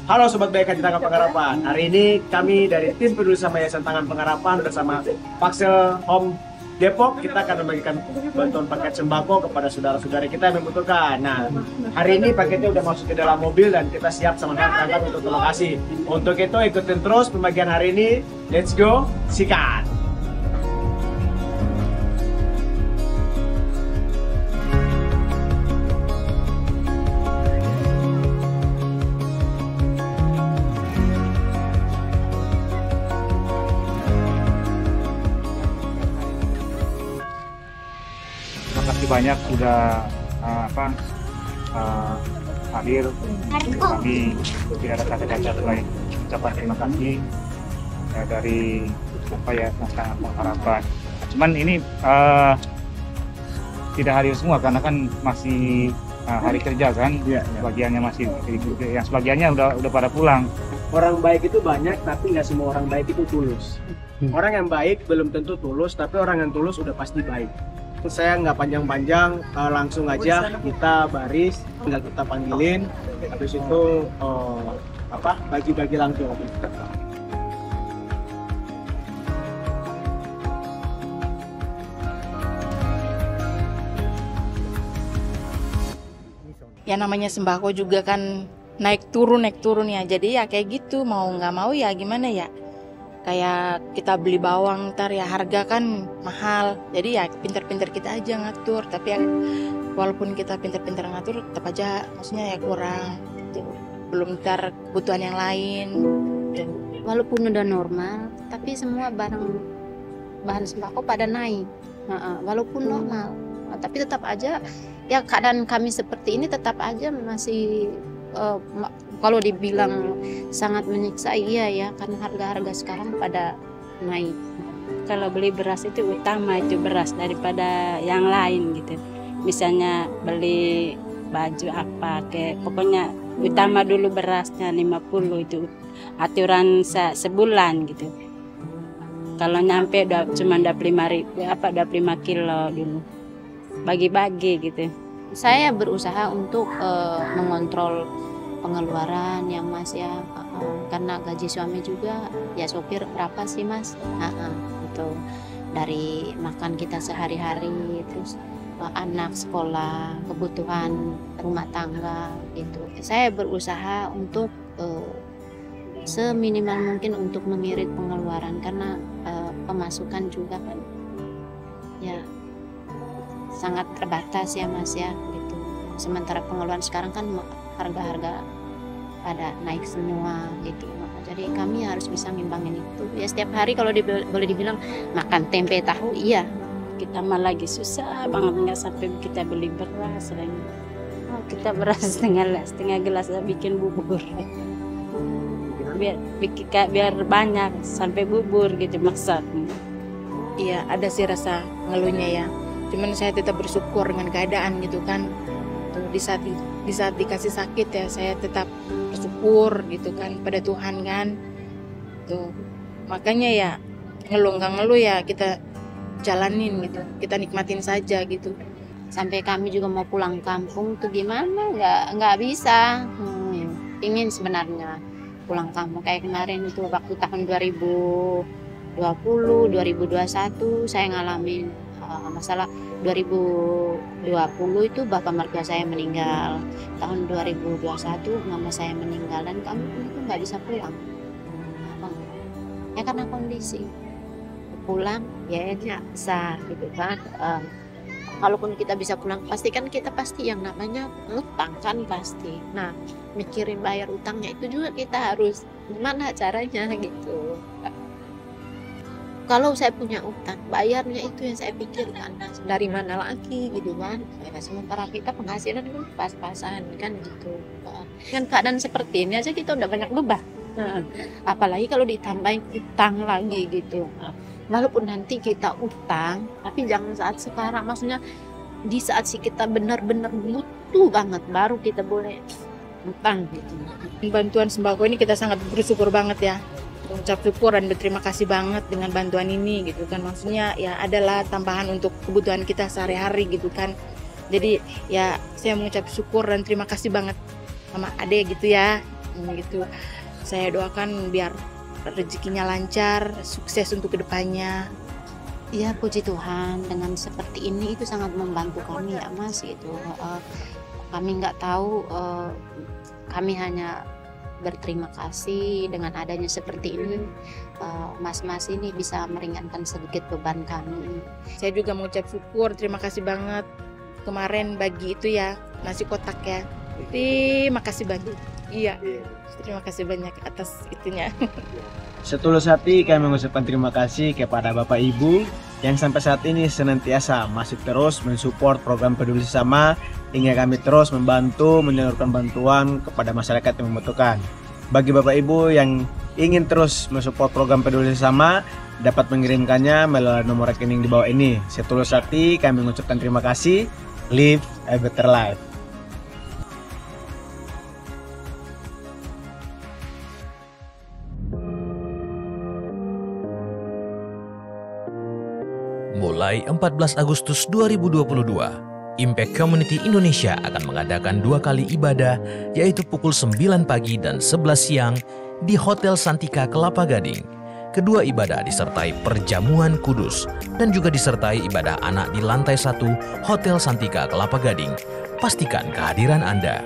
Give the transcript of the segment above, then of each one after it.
Halo Sobat BK di Tangan Pengharapan. Hari ini kami dari tim peduli sama Yayasan Tangan Pengharapan bersama Paksel Home Depok, kita akan membagikan bantuan paket sembako kepada saudara-saudari kita yang membutuhkan. Nah, hari ini paketnya udah masuk ke dalam mobil dan kita siap sama berangkat untuk ke lokasi. Untuk itu ikutin terus pembagian hari ini. Let's go, sikat! Terima kasih banyak sudah hadir. Kami tidak ada kata-kata selain ucapan terima kasih dari Tangan Pengharapan. Cuman ini tidak hadir semua karena kan masih hari kerja kan. Sebagiannya masih, yang sebagiannya udah pada pulang. Orang baik itu banyak, tapi nggak semua orang baik itu tulus. Orang yang baik belum tentu tulus, tapi orang yang tulus udah pasti baik. Saya nggak panjang-panjang, langsung aja kita baris, tinggal kita panggilin, habis itu bagi-bagi langsung. Ya namanya sembako juga kan naik turun ya, jadi ya kayak gitu, mau nggak mau ya gimana ya. Kayak kita beli bawang ntar ya harga kan mahal, jadi ya pinter-pinter kita aja ngatur. Tapi ya walaupun kita pinter-pinter ngatur tetap aja maksudnya ya kurang gitu. Belum ntar kebutuhan yang lain gitu. Walaupun udah normal tapi semua bahan sembako pada naik, walaupun normal, tapi tetap aja ya keadaan kami seperti ini tetap aja masih kalau dibilang sangat menyiksa, iya ya, karena harga-harga sekarang pada naik. Kalau beli beras itu utama itu beras daripada yang lain gitu. Misalnya beli baju apa, pokoknya utama dulu berasnya 50 itu aturan sebulan gitu. Kalau nyampe cuma 25 kilo dulu. Bagi-bagi gitu. Saya berusaha untuk mengontrol pengeluaran yang Mas ya, karena gaji suami juga ya sopir berapa sih Mas, gitu. Dari makan kita sehari-hari, terus anak sekolah, kebutuhan rumah tangga gitu. Saya berusaha untuk seminimal mungkin untuk mengirit pengeluaran, karena pemasukan juga kan ya sangat terbatas ya Mas ya gitu. Sementara pengeluaran sekarang kan harga-harga pada naik semua gitu. Jadi kami harus bisa ngimbangin itu. Ya setiap hari kalau boleh dibilang makan tempe tahu, iya. Kita mah lagi susah banget, nggak sampai kita beli beras lagi. Kita beras setengah gelas bikin bubur. Biar banyak sampai bubur gitu maksudnya. Iya ada sih rasa ngeluhnya ya. Cuman saya tetap bersyukur dengan keadaan gitu kan. Tuh, di saat dikasih sakit ya saya tetap bersyukur gitu kan pada Tuhan kan. Tuh makanya ya ngeluh ya kita jalanin gitu, kita nikmatin saja gitu. Sampai kami juga mau pulang kampung tuh gimana, nggak bisa. Ingin sebenarnya pulang kampung kayak kemarin itu waktu tahun 2020 2021 saya ngalamin masalah. 2020 itu bapak mertua saya meninggal, tahun 2021 mama saya meninggal, dan kami itu nggak bisa pulang ya karena kondisi. Pulang ya bisa gitu kan. Kalaupun kita bisa pulang pasti yang namanya utang kan pasti. Nah mikirin bayar utangnya itu juga kita harus gimana caranya gitu. Kalau saya punya utang, bayarnya itu yang saya pikirkan, dari mana lagi gitu kan. Ya, sementara kita penghasilan itu pas-pasan kan gitu. Dengan keadaan seperti ini aja kita udah banyak beban. Apalagi kalau ditambahin utang lagi gitu. Walaupun nanti kita utang, tapi jangan saat sekarang. Maksudnya di saat kita benar-benar butuh banget, baru kita boleh utang gitu. Bantuan sembako ini kita sangat bersyukur banget ya. Ucap syukur dan berterima kasih banget dengan bantuan ini gitu kan. Maksudnya ya adalah tambahan untuk kebutuhan kita sehari-hari gitu kan. Jadi ya saya mengucap syukur dan terima kasih banget sama Ade gitu ya. gitu. Saya doakan biar rezekinya lancar, sukses untuk kedepannya. Ya puji Tuhan, dengan seperti ini itu sangat membantu kami ya Mas gitu. Kami nggak tahu, kami hanya berterima kasih dengan adanya seperti ini. Mas-mas ini bisa meringankan sedikit beban kami. Saya juga mengucap syukur, terima kasih banget kemarin bagi itu ya, nasi kotak ya. Terima kasih banyak. Iya, terima kasih banyak atas itunya. Setulus hati kami mengucapkan terima kasih kepada Bapak Ibu yang sampai saat ini senantiasa masih terus mensupport program Peduli Sesama hingga kami terus membantu menyalurkan bantuan kepada masyarakat yang membutuhkan. Bagi Bapak Ibu yang ingin terus mensupport program Peduli Sesama dapat mengirimkannya melalui nomor rekening di bawah ini. Setulus hati kami mengucapkan terima kasih. Live a better life. Mulai 14 Agustus 2022, Impact Community Indonesia akan mengadakan 2 kali ibadah, yaitu pukul 9 pagi dan 11 siang di Hotel Santika Kelapa Gading. Kedua ibadah disertai perjamuan kudus dan juga disertai ibadah anak di lantai 1 Hotel Santika Kelapa Gading. Pastikan kehadiran Anda.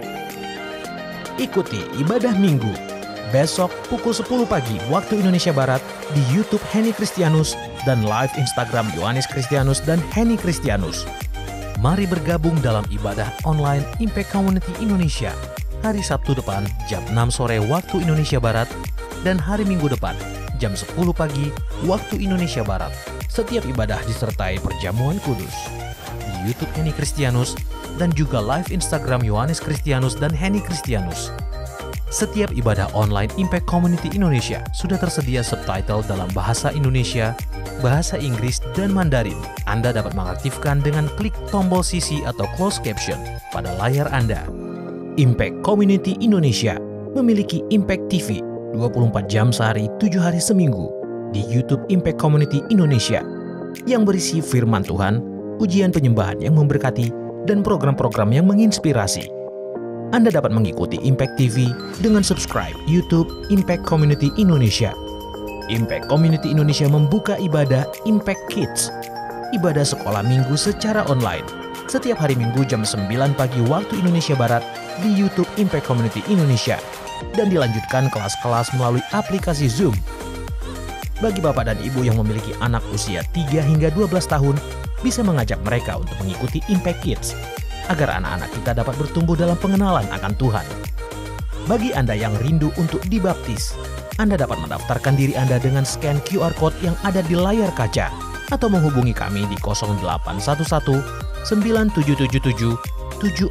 Ikuti ibadah Minggu besok pukul 10 pagi waktu Indonesia Barat di YouTube Henny Kristianus dan live Instagram Yohanes Kristianus dan Henny Kristianus. Mari bergabung dalam ibadah online Impact Community Indonesia hari Sabtu depan jam 6 sore waktu Indonesia Barat dan hari Minggu depan jam 10 pagi waktu Indonesia Barat. Setiap ibadah disertai perjamuan kudus di YouTube Henny Kristianus dan juga live Instagram Yohanes Kristianus dan Henny Kristianus. Setiap ibadah online Impact Community Indonesia sudah tersedia subtitle dalam bahasa Indonesia, bahasa Inggris, dan Mandarin. Anda dapat mengaktifkan dengan klik tombol CC atau closed caption pada layar Anda. Impact Community Indonesia memiliki Impact TV 24 jam sehari, 7 hari seminggu di YouTube Impact Community Indonesia yang berisi firman Tuhan, pujian penyembahan yang memberkati, dan program-program yang menginspirasi. Anda dapat mengikuti Impact TV dengan subscribe YouTube Impact Community Indonesia. Impact Community Indonesia membuka ibadah Impact Kids, ibadah sekolah minggu secara online, setiap hari Minggu jam 9 pagi waktu Indonesia Barat di YouTube Impact Community Indonesia, dan dilanjutkan kelas-kelas melalui aplikasi Zoom. Bagi bapak dan ibu yang memiliki anak usia 3 hingga 12 tahun, bisa mengajak mereka untuk mengikuti Impact Kids, agar anak-anak kita dapat bertumbuh dalam pengenalan akan Tuhan. Bagi Anda yang rindu untuk dibaptis, Anda dapat mendaftarkan diri Anda dengan scan QR Code yang ada di layar kaca atau menghubungi kami di 0811 9777 745.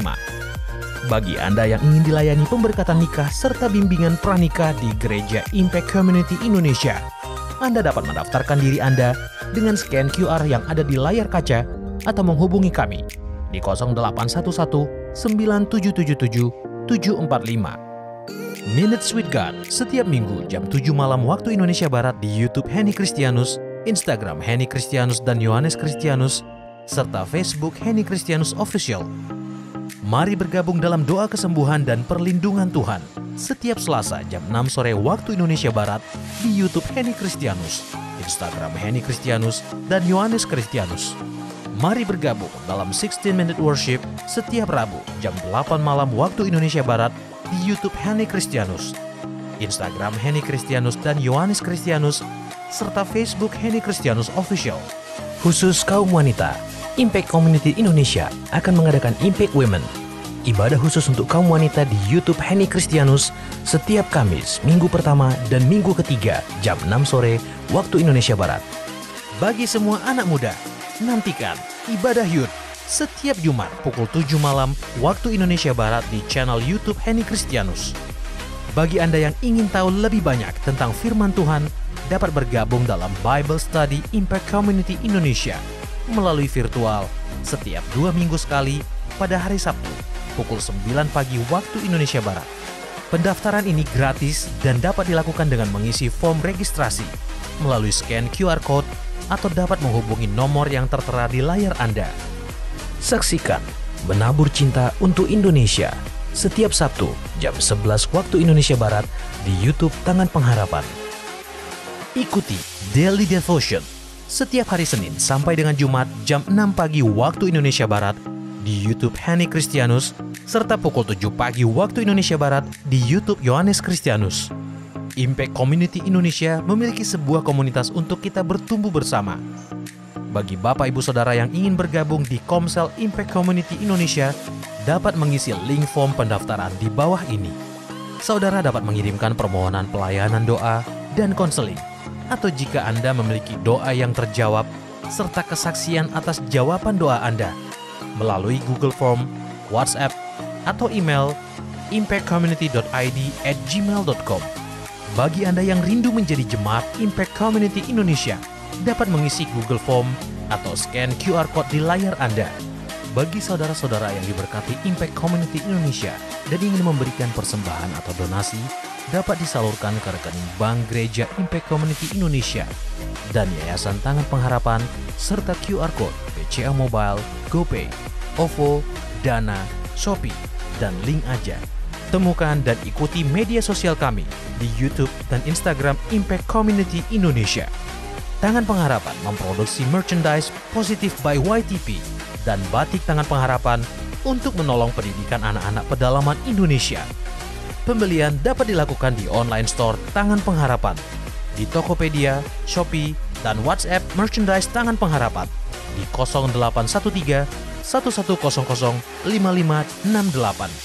Bagi Anda yang ingin dilayani pemberkatan nikah serta bimbingan pranikah di Gereja Impact Community Indonesia, Anda dapat mendaftarkan diri Anda dengan scan QR yang ada di layar kaca atau menghubungi kami di 0811 9777 745. Minutes with God setiap Minggu jam 7 malam waktu Indonesia Barat di YouTube Henny Kristianus, Instagram Henny Kristianus dan Yohanes Kristianus, serta Facebook Henny Kristianus Official. Mari bergabung dalam doa kesembuhan dan perlindungan Tuhan setiap Selasa jam 6 sore waktu Indonesia Barat di YouTube Henny Kristianus, Instagram Henny Kristianus dan Yohanes Kristianus. Mari bergabung dalam 16-minute worship setiap Rabu jam 8 malam waktu Indonesia Barat di YouTube Henny Kristianus, Instagram Henny Kristianus dan Yohanes Kristianus, serta Facebook Henny Kristianus Official. Khusus kaum wanita, Impact Community Indonesia akan mengadakan Impact Women, ibadah khusus untuk kaum wanita di YouTube Henny Kristianus setiap Kamis, minggu pertama dan minggu ketiga jam 6 sore waktu Indonesia Barat. Bagi semua anak muda, nantikan ibadah Youth setiap Jumat pukul 7 malam waktu Indonesia Barat di channel YouTube Henny Kristianus. Bagi Anda yang ingin tahu lebih banyak tentang firman Tuhan, dapat bergabung dalam Bible Study Impact Community Indonesia melalui virtual setiap 2 minggu sekali pada hari Sabtu pukul 9 pagi waktu Indonesia Barat. Pendaftaran ini gratis dan dapat dilakukan dengan mengisi form registrasi melalui scan QR Code atau dapat menghubungi nomor yang tertera di layar Anda. Saksikan Menabur Cinta untuk Indonesia setiap Sabtu jam 11 waktu Indonesia Barat di YouTube Tangan Pengharapan. Ikuti Daily Devotion setiap hari Senin sampai dengan Jumat jam 6 pagi waktu Indonesia Barat di YouTube Henny Kristianus, serta pukul 7 pagi waktu Indonesia Barat di YouTube Yohanes Kristianus. Impact Community Indonesia memiliki sebuah komunitas untuk kita bertumbuh bersama. Bagi Bapak Ibu Saudara yang ingin bergabung di Komsel Impact Community Indonesia, dapat mengisi link form pendaftaran di bawah ini. Saudara dapat mengirimkan permohonan pelayanan doa dan konseling, atau jika Anda memiliki doa yang terjawab, serta kesaksian atas jawaban doa Anda, melalui Google Form, WhatsApp, atau email impactcommunity.id@gmail.com. Bagi Anda yang rindu menjadi jemaat Impact Community Indonesia, dapat mengisi Google Form atau scan QR Code di layar Anda. Bagi saudara-saudara yang diberkati Impact Community Indonesia dan ingin memberikan persembahan atau donasi, dapat disalurkan ke rekening Bank Gereja Impact Community Indonesia dan Yayasan Tangan Pengharapan, serta QR Code BCA Mobile, GoPay, OVO, Dana, Shopee, dan Link Aja. Temukan dan ikuti media sosial kami di YouTube dan Instagram Impact Community Indonesia. Tangan Pengharapan memproduksi merchandise Positive by YTP dan batik Tangan Pengharapan untuk menolong pendidikan anak-anak pedalaman Indonesia. Pembelian dapat dilakukan di online store Tangan Pengharapan, di Tokopedia, Shopee, dan WhatsApp merchandise Tangan Pengharapan di 0813 1100 5568.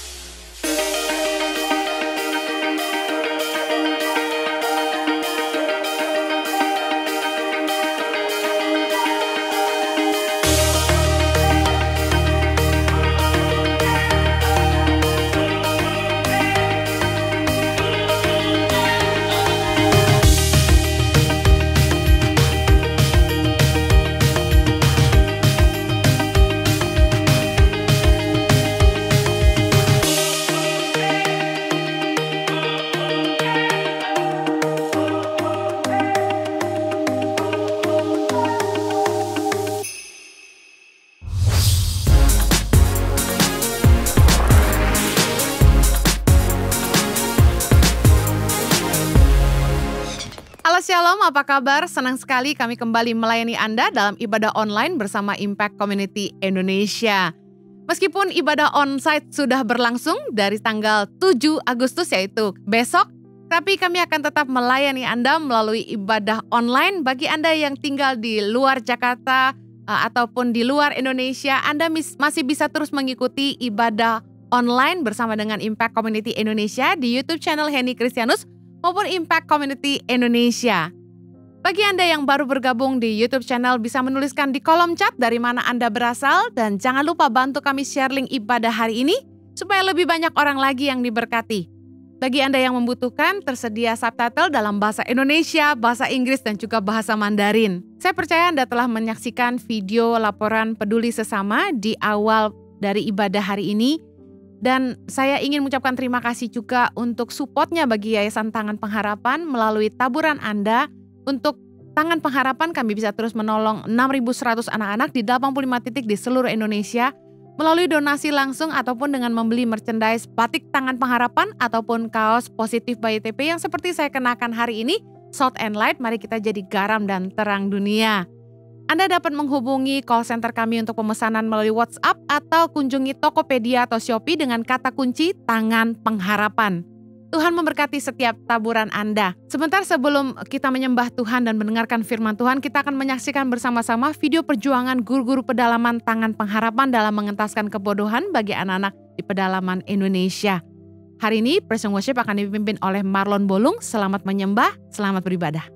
Shalom, apa kabar? Senang sekali kami kembali melayani Anda dalam ibadah online bersama Impact Community Indonesia. Meskipun ibadah onsite sudah berlangsung dari tanggal 7 Agustus yaitu besok, tapi kami akan tetap melayani Anda melalui ibadah online. Bagi Anda yang tinggal di luar Jakarta ataupun di luar Indonesia, Anda masih bisa terus mengikuti ibadah online bersama dengan Impact Community Indonesia di YouTube channel Henny Kristianus maupun Impact Community Indonesia. Bagi Anda yang baru bergabung di YouTube channel, bisa menuliskan di kolom chat dari mana Anda berasal, dan jangan lupa bantu kami share link ibadah hari ini supaya lebih banyak orang lagi yang diberkati. Bagi Anda yang membutuhkan, tersedia subtitle dalam bahasa Indonesia, bahasa Inggris, dan juga bahasa Mandarin. Saya percaya Anda telah menyaksikan video laporan peduli sesama di awal dari ibadah hari ini. Dan saya ingin mengucapkan terima kasih juga untuk supportnya bagi Yayasan Tangan Pengharapan melalui taburan Anda. Untuk Tangan Pengharapan kami bisa terus menolong 6.100 anak-anak di 85 titik di seluruh Indonesia melalui donasi langsung ataupun dengan membeli merchandise batik Tangan Pengharapan ataupun kaos Positive by YTP yang seperti saya kenakan hari ini, Salt and Light, mari kita jadi garam dan terang dunia. Anda dapat menghubungi call center kami untuk pemesanan melalui WhatsApp atau kunjungi Tokopedia atau Shopee dengan kata kunci Tangan Pengharapan. Tuhan memberkati setiap taburan Anda. Sebentar sebelum kita menyembah Tuhan dan mendengarkan firman Tuhan, kita akan menyaksikan bersama-sama video perjuangan guru-guru pedalaman Tangan Pengharapan dalam mengentaskan kebodohan bagi anak-anak di pedalaman Indonesia. Hari ini Praise and Worship akan dipimpin oleh Marlon Bolung. Selamat menyembah, selamat beribadah.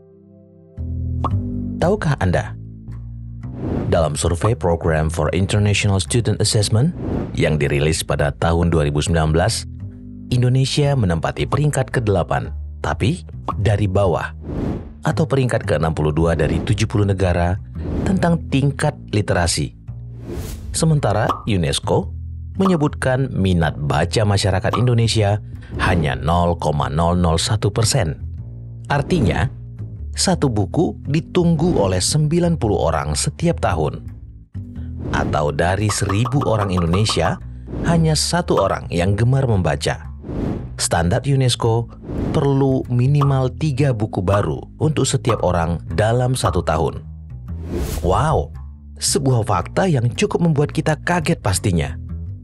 Tahukah Anda? Dalam survei Program for International Student Assessment yang dirilis pada tahun 2019, Indonesia menempati peringkat ke-8, tapi dari bawah, atau peringkat ke-62 dari 70 negara tentang tingkat literasi. Sementara UNESCO menyebutkan minat baca masyarakat Indonesia hanya 0,001%. Artinya, satu buku ditunggu oleh 90 orang setiap tahun. Atau dari 1.000 orang Indonesia, hanya 1 orang yang gemar membaca. Standar UNESCO perlu minimal 3 buku baru untuk setiap orang dalam 1 tahun. Wow, sebuah fakta yang cukup membuat kita kaget pastinya.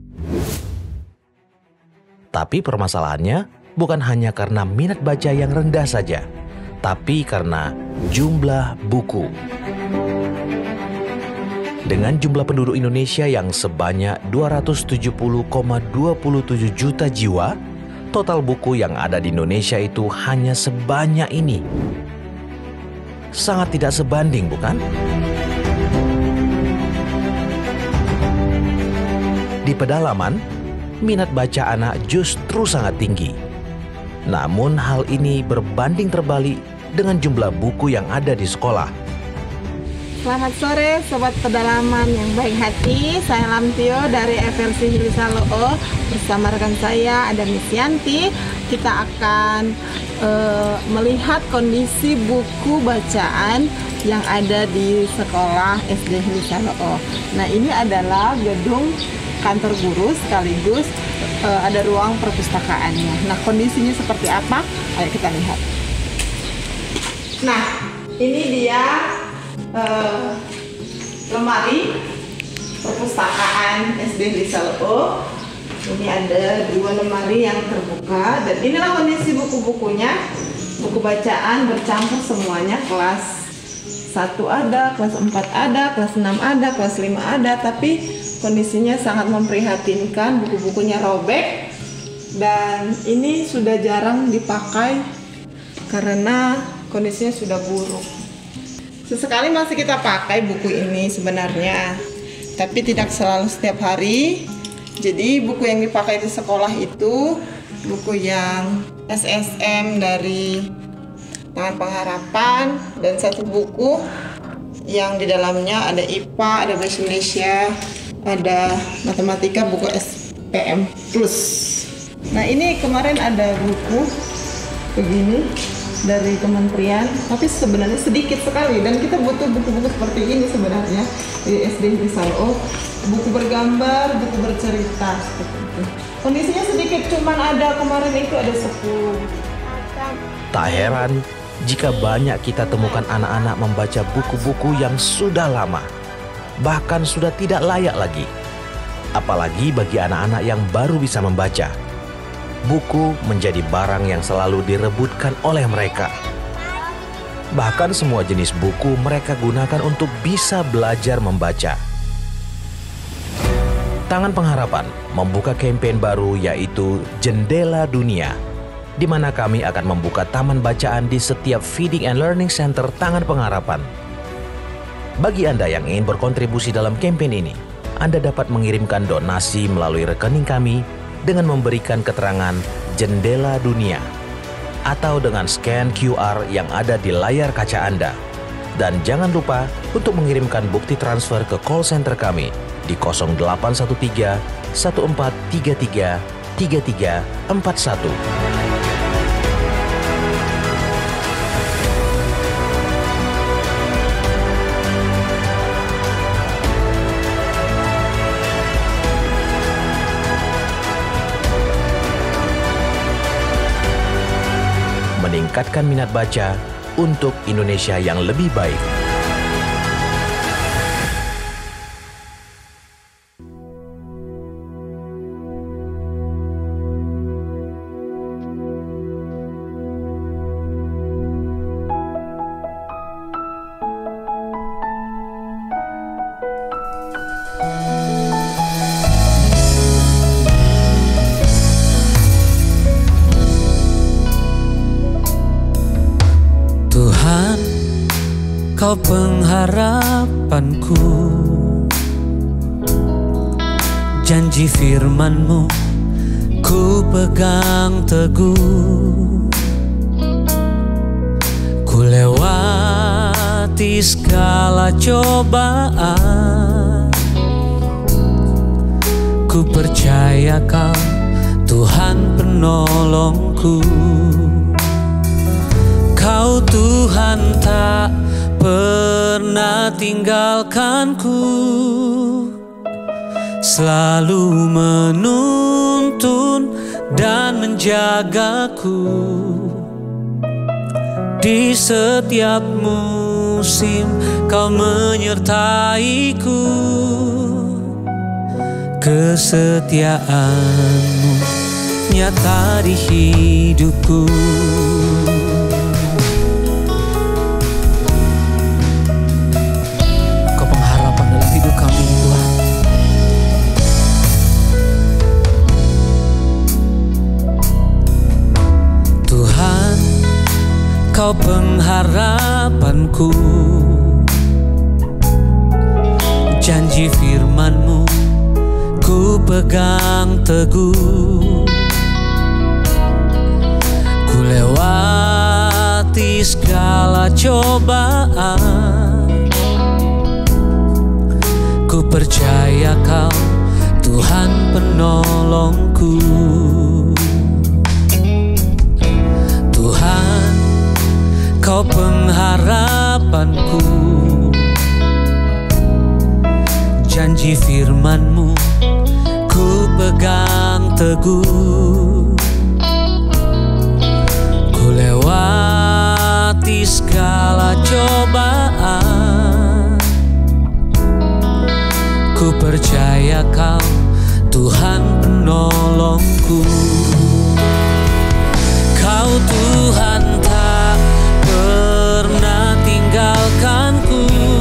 Tapi permasalahannya bukan hanya karena minat baca yang rendah saja, tapi karena jumlah buku. Dengan jumlah penduduk Indonesia yang sebanyak 270,27 juta jiwa, total buku yang ada di Indonesia itu hanya sebanyak ini. Sangat tidak sebanding, bukan? Di pedalaman, minat baca anak justru sangat tinggi. Namun hal ini berbanding terbalik dengan jumlah buku yang ada di sekolah. Selamat sore Sobat Pedalaman yang baik hati. Saya Lamtio dari FLC Hilisaloo. Bersama rekan saya ada Miss Yanti. Kita akan melihat kondisi buku bacaan yang ada di sekolah SD Hilisaloo. Nah, ini adalah gedung kantor guru sekaligus ada ruang perpustakaannya. Nah, kondisinya seperti apa? Ayo kita lihat. Nah, ini dia lemari perpustakaan SD Hilisaloo. Ini ada 2 lemari yang terbuka dan inilah kondisi buku-bukunya. Buku bacaan bercampur semuanya, kelas 1 ada, kelas 4 ada, kelas 6 ada, kelas 5 ada, tapi kondisinya sangat memprihatinkan. Buku-bukunya robek dan ini sudah jarang dipakai karena kondisinya sudah buruk. Sesekali masih kita pakai buku ini sebenarnya, tapi tidak selalu setiap hari. Jadi buku yang dipakai di sekolah itu buku yang SSM dari Tangan Pengharapan dan 1 buku yang di dalamnya ada IPA, ada Bahasa Indonesia, ada Matematika, buku SPM Plus. Nah, ini kemarin ada buku begini dari kementerian, tapi sebenarnya sedikit sekali dan kita butuh buku-buku seperti ini sebenarnya di SD Hilisaloo. Buku bergambar, buku bercerita seperti itu. Kondisinya sedikit, cuman ada kemarin itu ada 10. Tak heran jika banyak kita temukan anak-anak membaca buku-buku yang sudah lama, bahkan sudah tidak layak lagi. Apalagi bagi anak-anak yang baru bisa membaca. Buku menjadi barang yang selalu direbutkan oleh mereka. Bahkan semua jenis buku mereka gunakan untuk bisa belajar membaca. Tangan Pengharapan membuka kampanye baru yaitu Jendela Dunia, di mana kami akan membuka taman bacaan di setiap Feeding and Learning Center Tangan Pengharapan. Bagi Anda yang ingin berkontribusi dalam kampanye ini, Anda dapat mengirimkan donasi melalui rekening kami dengan memberikan keterangan Jendela Dunia atau dengan scan QR yang ada di layar kaca Anda. Dan jangan lupa untuk mengirimkan bukti transfer ke call center kami di 0813 1433 3341. Meningkatkan minat baca untuk Indonesia yang lebih baik. Kau pengharapanku, janji firman-Mu ku pegang teguh. Ku lewati segala cobaan, ku percaya Kau Tuhan penolongku. Kau Tuhan tak pernah tinggalkanku selalu menuntun dan menjagaku. Di setiap musim Kau menyertaiku. Kesetiaan-Mu nyata di hidupku. Kau pengharapan dalam hidup kami, Tuhan. Tuhan, Kau pengharapanku. Janji firman-Mu ku pegang teguh. Ku lewati segala cobaan. Ku percaya Kau Tuhan penolongku. Tuhan, Kau pengharapanku. Janji firman-Mu ku pegang teguh. Ku lewati segala cobaan. Ku percaya Kau Tuhan penolongku. Kau Tuhan tak pernah tinggalkanku.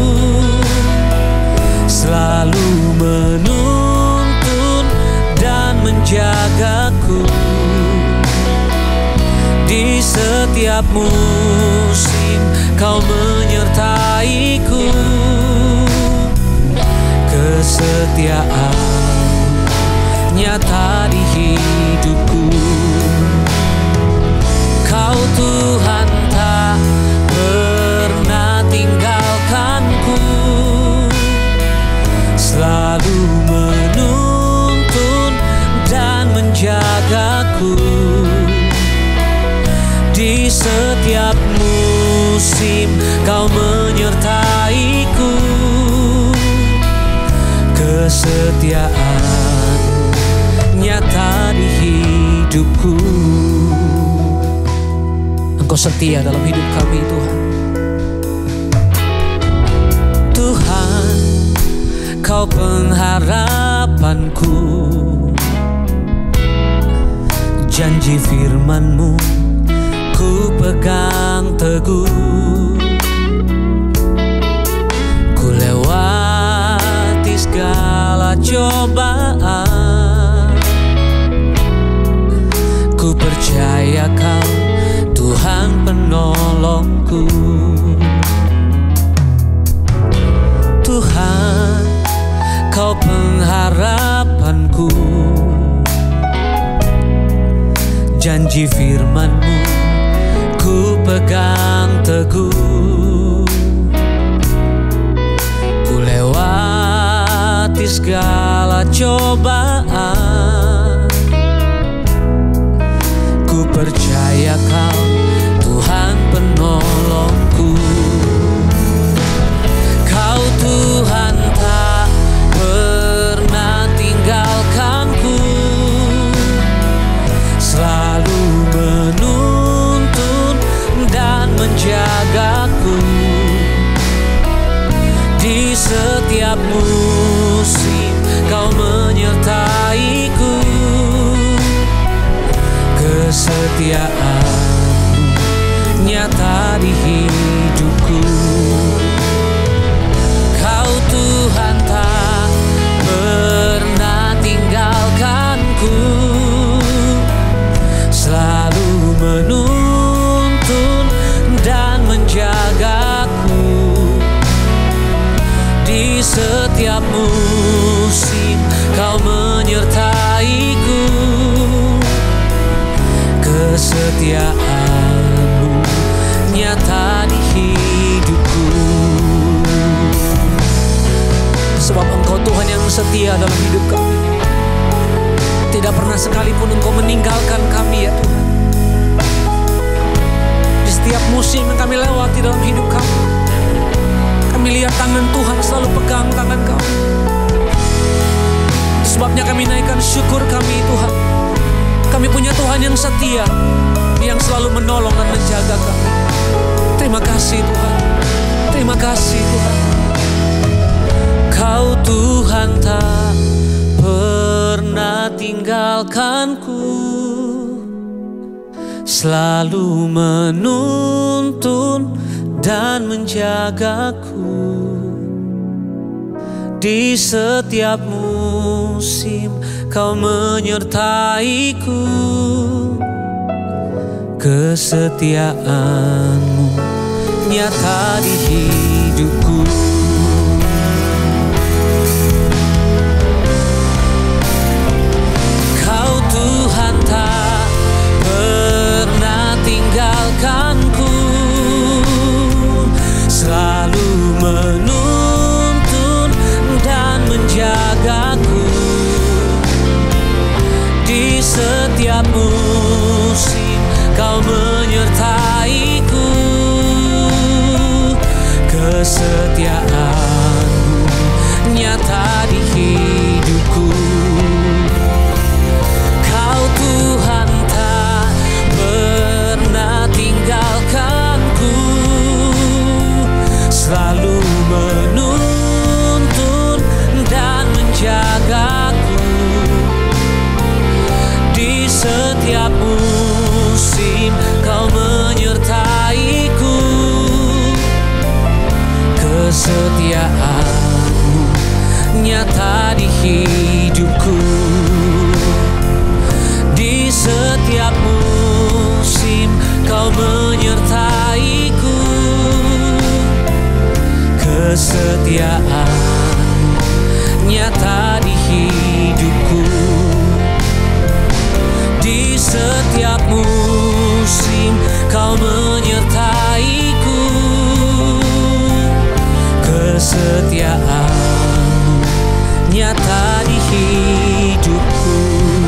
Selalu menuntun dan menjagaku. Di setiap musim Kau menyertaiku. Kesetiaan nyata di hidupku. Kau Tuhan tak pernah tinggalkanku. Selalu menuntun dan menjagaku. Di setiap musim Kau menyertaiku. Kesetiaan nyata di hidupku. Engkau setia dalam hidup kami, Tuhan. Tuhan, Kau pengharapanku. Janji firman-Mu ku pegang teguh. Ku lewati segala cobaan. Ku percaya Kau Tuhan penolongku. Tuhan, Kau pengharapanku. Janji firman-Mu ku pegang teguh. Ku lewati segala cobaan. Ku percaya Kau Tuhan penolongku. Kau Tuhan tak pernah tinggalkanku. Selalu menuntun dan menjagaku. Di setiap musim Kau menyertaiku. Kesetiaan nyata di hidupku. Kau Tuhan tak pernah tinggalkanku. Selalu menuntun dan menjagaku. Di setiap musim Kau menyertaiku. Kesetiaan-Mu nyata di hidupku. Sebab Engkau Tuhan yang setia dalam hidup kami. Tidak pernah sekalipun Engkau meninggalkan kami, ya Tuhan. Di setiap musim yang kami lewati dalam hidup kami, kami lihat tangan Tuhan selalu pegang tangan kami. Sebabnya kami naikkan syukur kami Tuhan. Kami punya Tuhan yang setia, yang selalu menolong dan menjaga kami. Terima kasih Tuhan. Terima kasih Tuhan. Kau Tuhan tak pernah tinggalkanku, selalu menuntun dan menjagaku. Di setiap musim Kau menyertaiku, kesetiaan-Mu nyata di hidupku. Kau Tuhan tak pernah tinggalkanku, selalu menuntun dan menjagaku. Di setiap musim Kau menyertaiku, kesetiaan-Mu nyata di hidupku. Kau Tuhan tak pernah tinggalkanku, selalu menuntun dan menjagaku. Di setiap musim Kau menyertaiku, kesetiaan-Mu nyata di hidupku. Di setiap musim Kau menyertaiku, kesetiaan-Mu nyata di hidupku. Di setiap musim Kau menyertaiku, kesetiaan-Mu nyata di hidupku.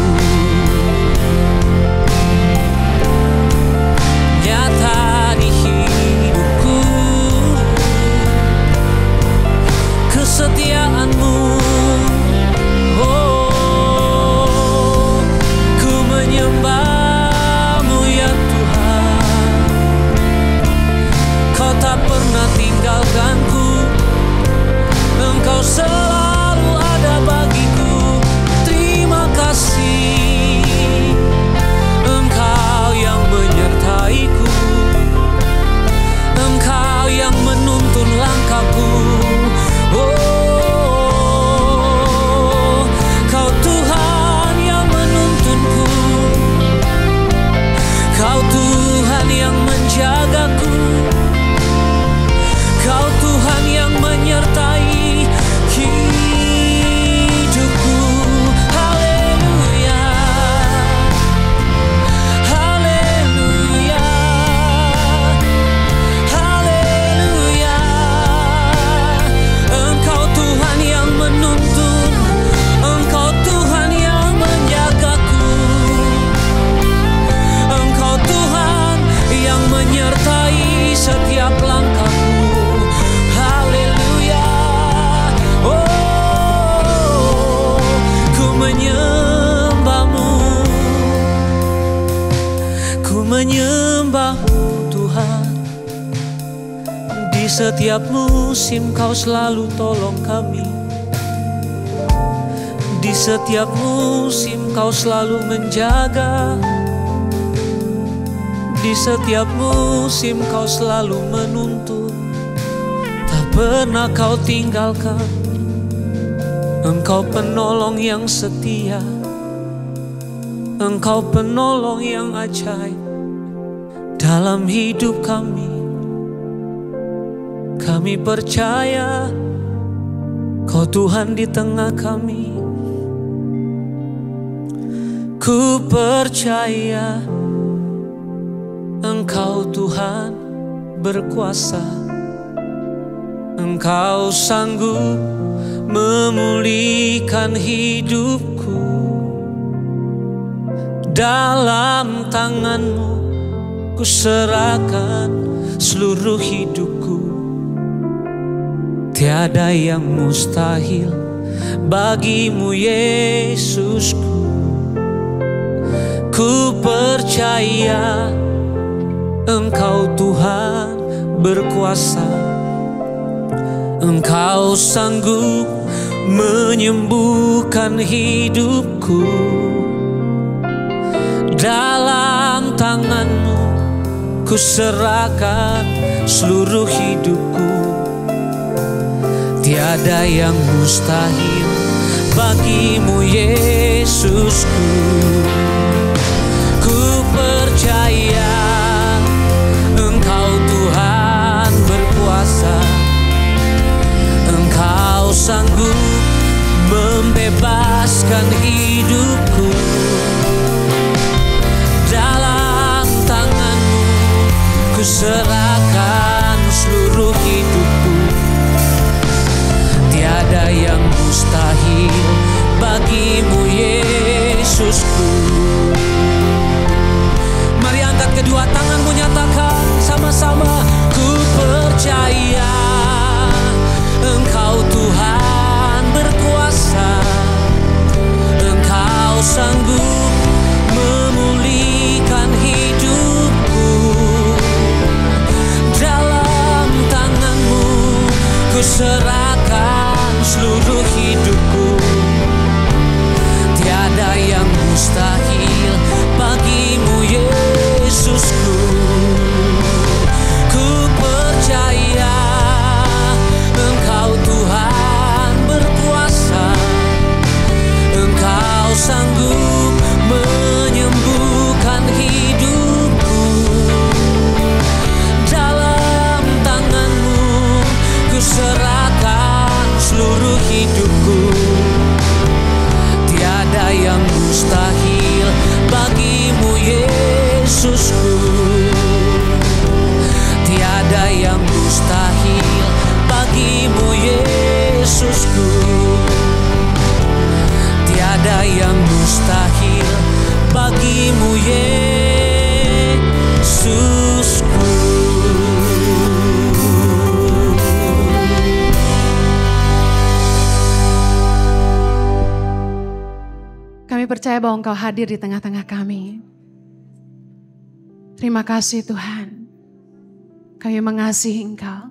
Nyata di hidupku, kesetiaan-Mu. Oh, ku menyembah-Mu ya Tuhan. Kau tak pernah tinggalkanku, Engkau selalu ada bagiku. Terima kasih, Engkau yang menyertaiku, Engkau yang menuntun langkahku. Oh, Kau Tuhan yang menuntunku, Kau Tuhan yang menjagaku, Kau Tuhan yang menyertai hidupku. Haleluya, haleluya, haleluya. Engkau Tuhan yang menuntun, Engkau Tuhan yang menjagaku, Engkau Tuhan yang menyertai setiap langkahku. Haleluya. Oh, ku menyembah-Mu, ku menyembah-Mu Tuhan. Di setiap musim Kau selalu tolong kami, di setiap musim Kau selalu menjaga, di setiap musim Kau selalu menuntun, tak pernah Kau tinggalkan. Engkau penolong yang setia, Engkau penolong yang ajaib dalam hidup kami. Kami percaya Kau Tuhan di tengah kami. Ku percaya Engkau Tuhan berkuasa, Engkau sanggup memulihkan hidupku. Dalam tangan-Mu ku serahkan seluruh hidupku. Tiada yang mustahil bagimu Yesusku. Ku percaya Engkau Tuhan berkuasa, Engkau sanggup menyembuhkan hidupku. Dalam tangan-Mu ku serahkan seluruh hidupku. Tiada yang mustahil bagimu Yesusku. Ku percaya Engkau Tuhan berkuasa, Engkau sanggup membebaskan hidupku. Dalam tangan-Mu ku serahkan seluruh hidupku. Tiada yang mustahil bagimu Yesusku. Mari angkat kedua tanganmu, nyatakan sama-sama. Ku percaya Engkau Tuhan berkuasa, Engkau sanggup memulihkan hidupku. Dalam tangan-Mu ku serahkan seluruh hidupku. Tiada yang mustahil bagimu Yesusku. Ku percaya Engkau Tuhan berkuasa, Engkau sanggup menyembuhkan hidupku. Dalam tangan-Mu ku serahkan seluruh hidupku. Tiada yang mustahil bagimu Yesusku. Tiada yang mustahil bagimu Yesusku. Tiada yang mustahil bagimu Yesusku. Kami percaya bahwa Engkau hadir di tengah-tengah kami. Terima kasih Tuhan. Kami mengasihi Engkau.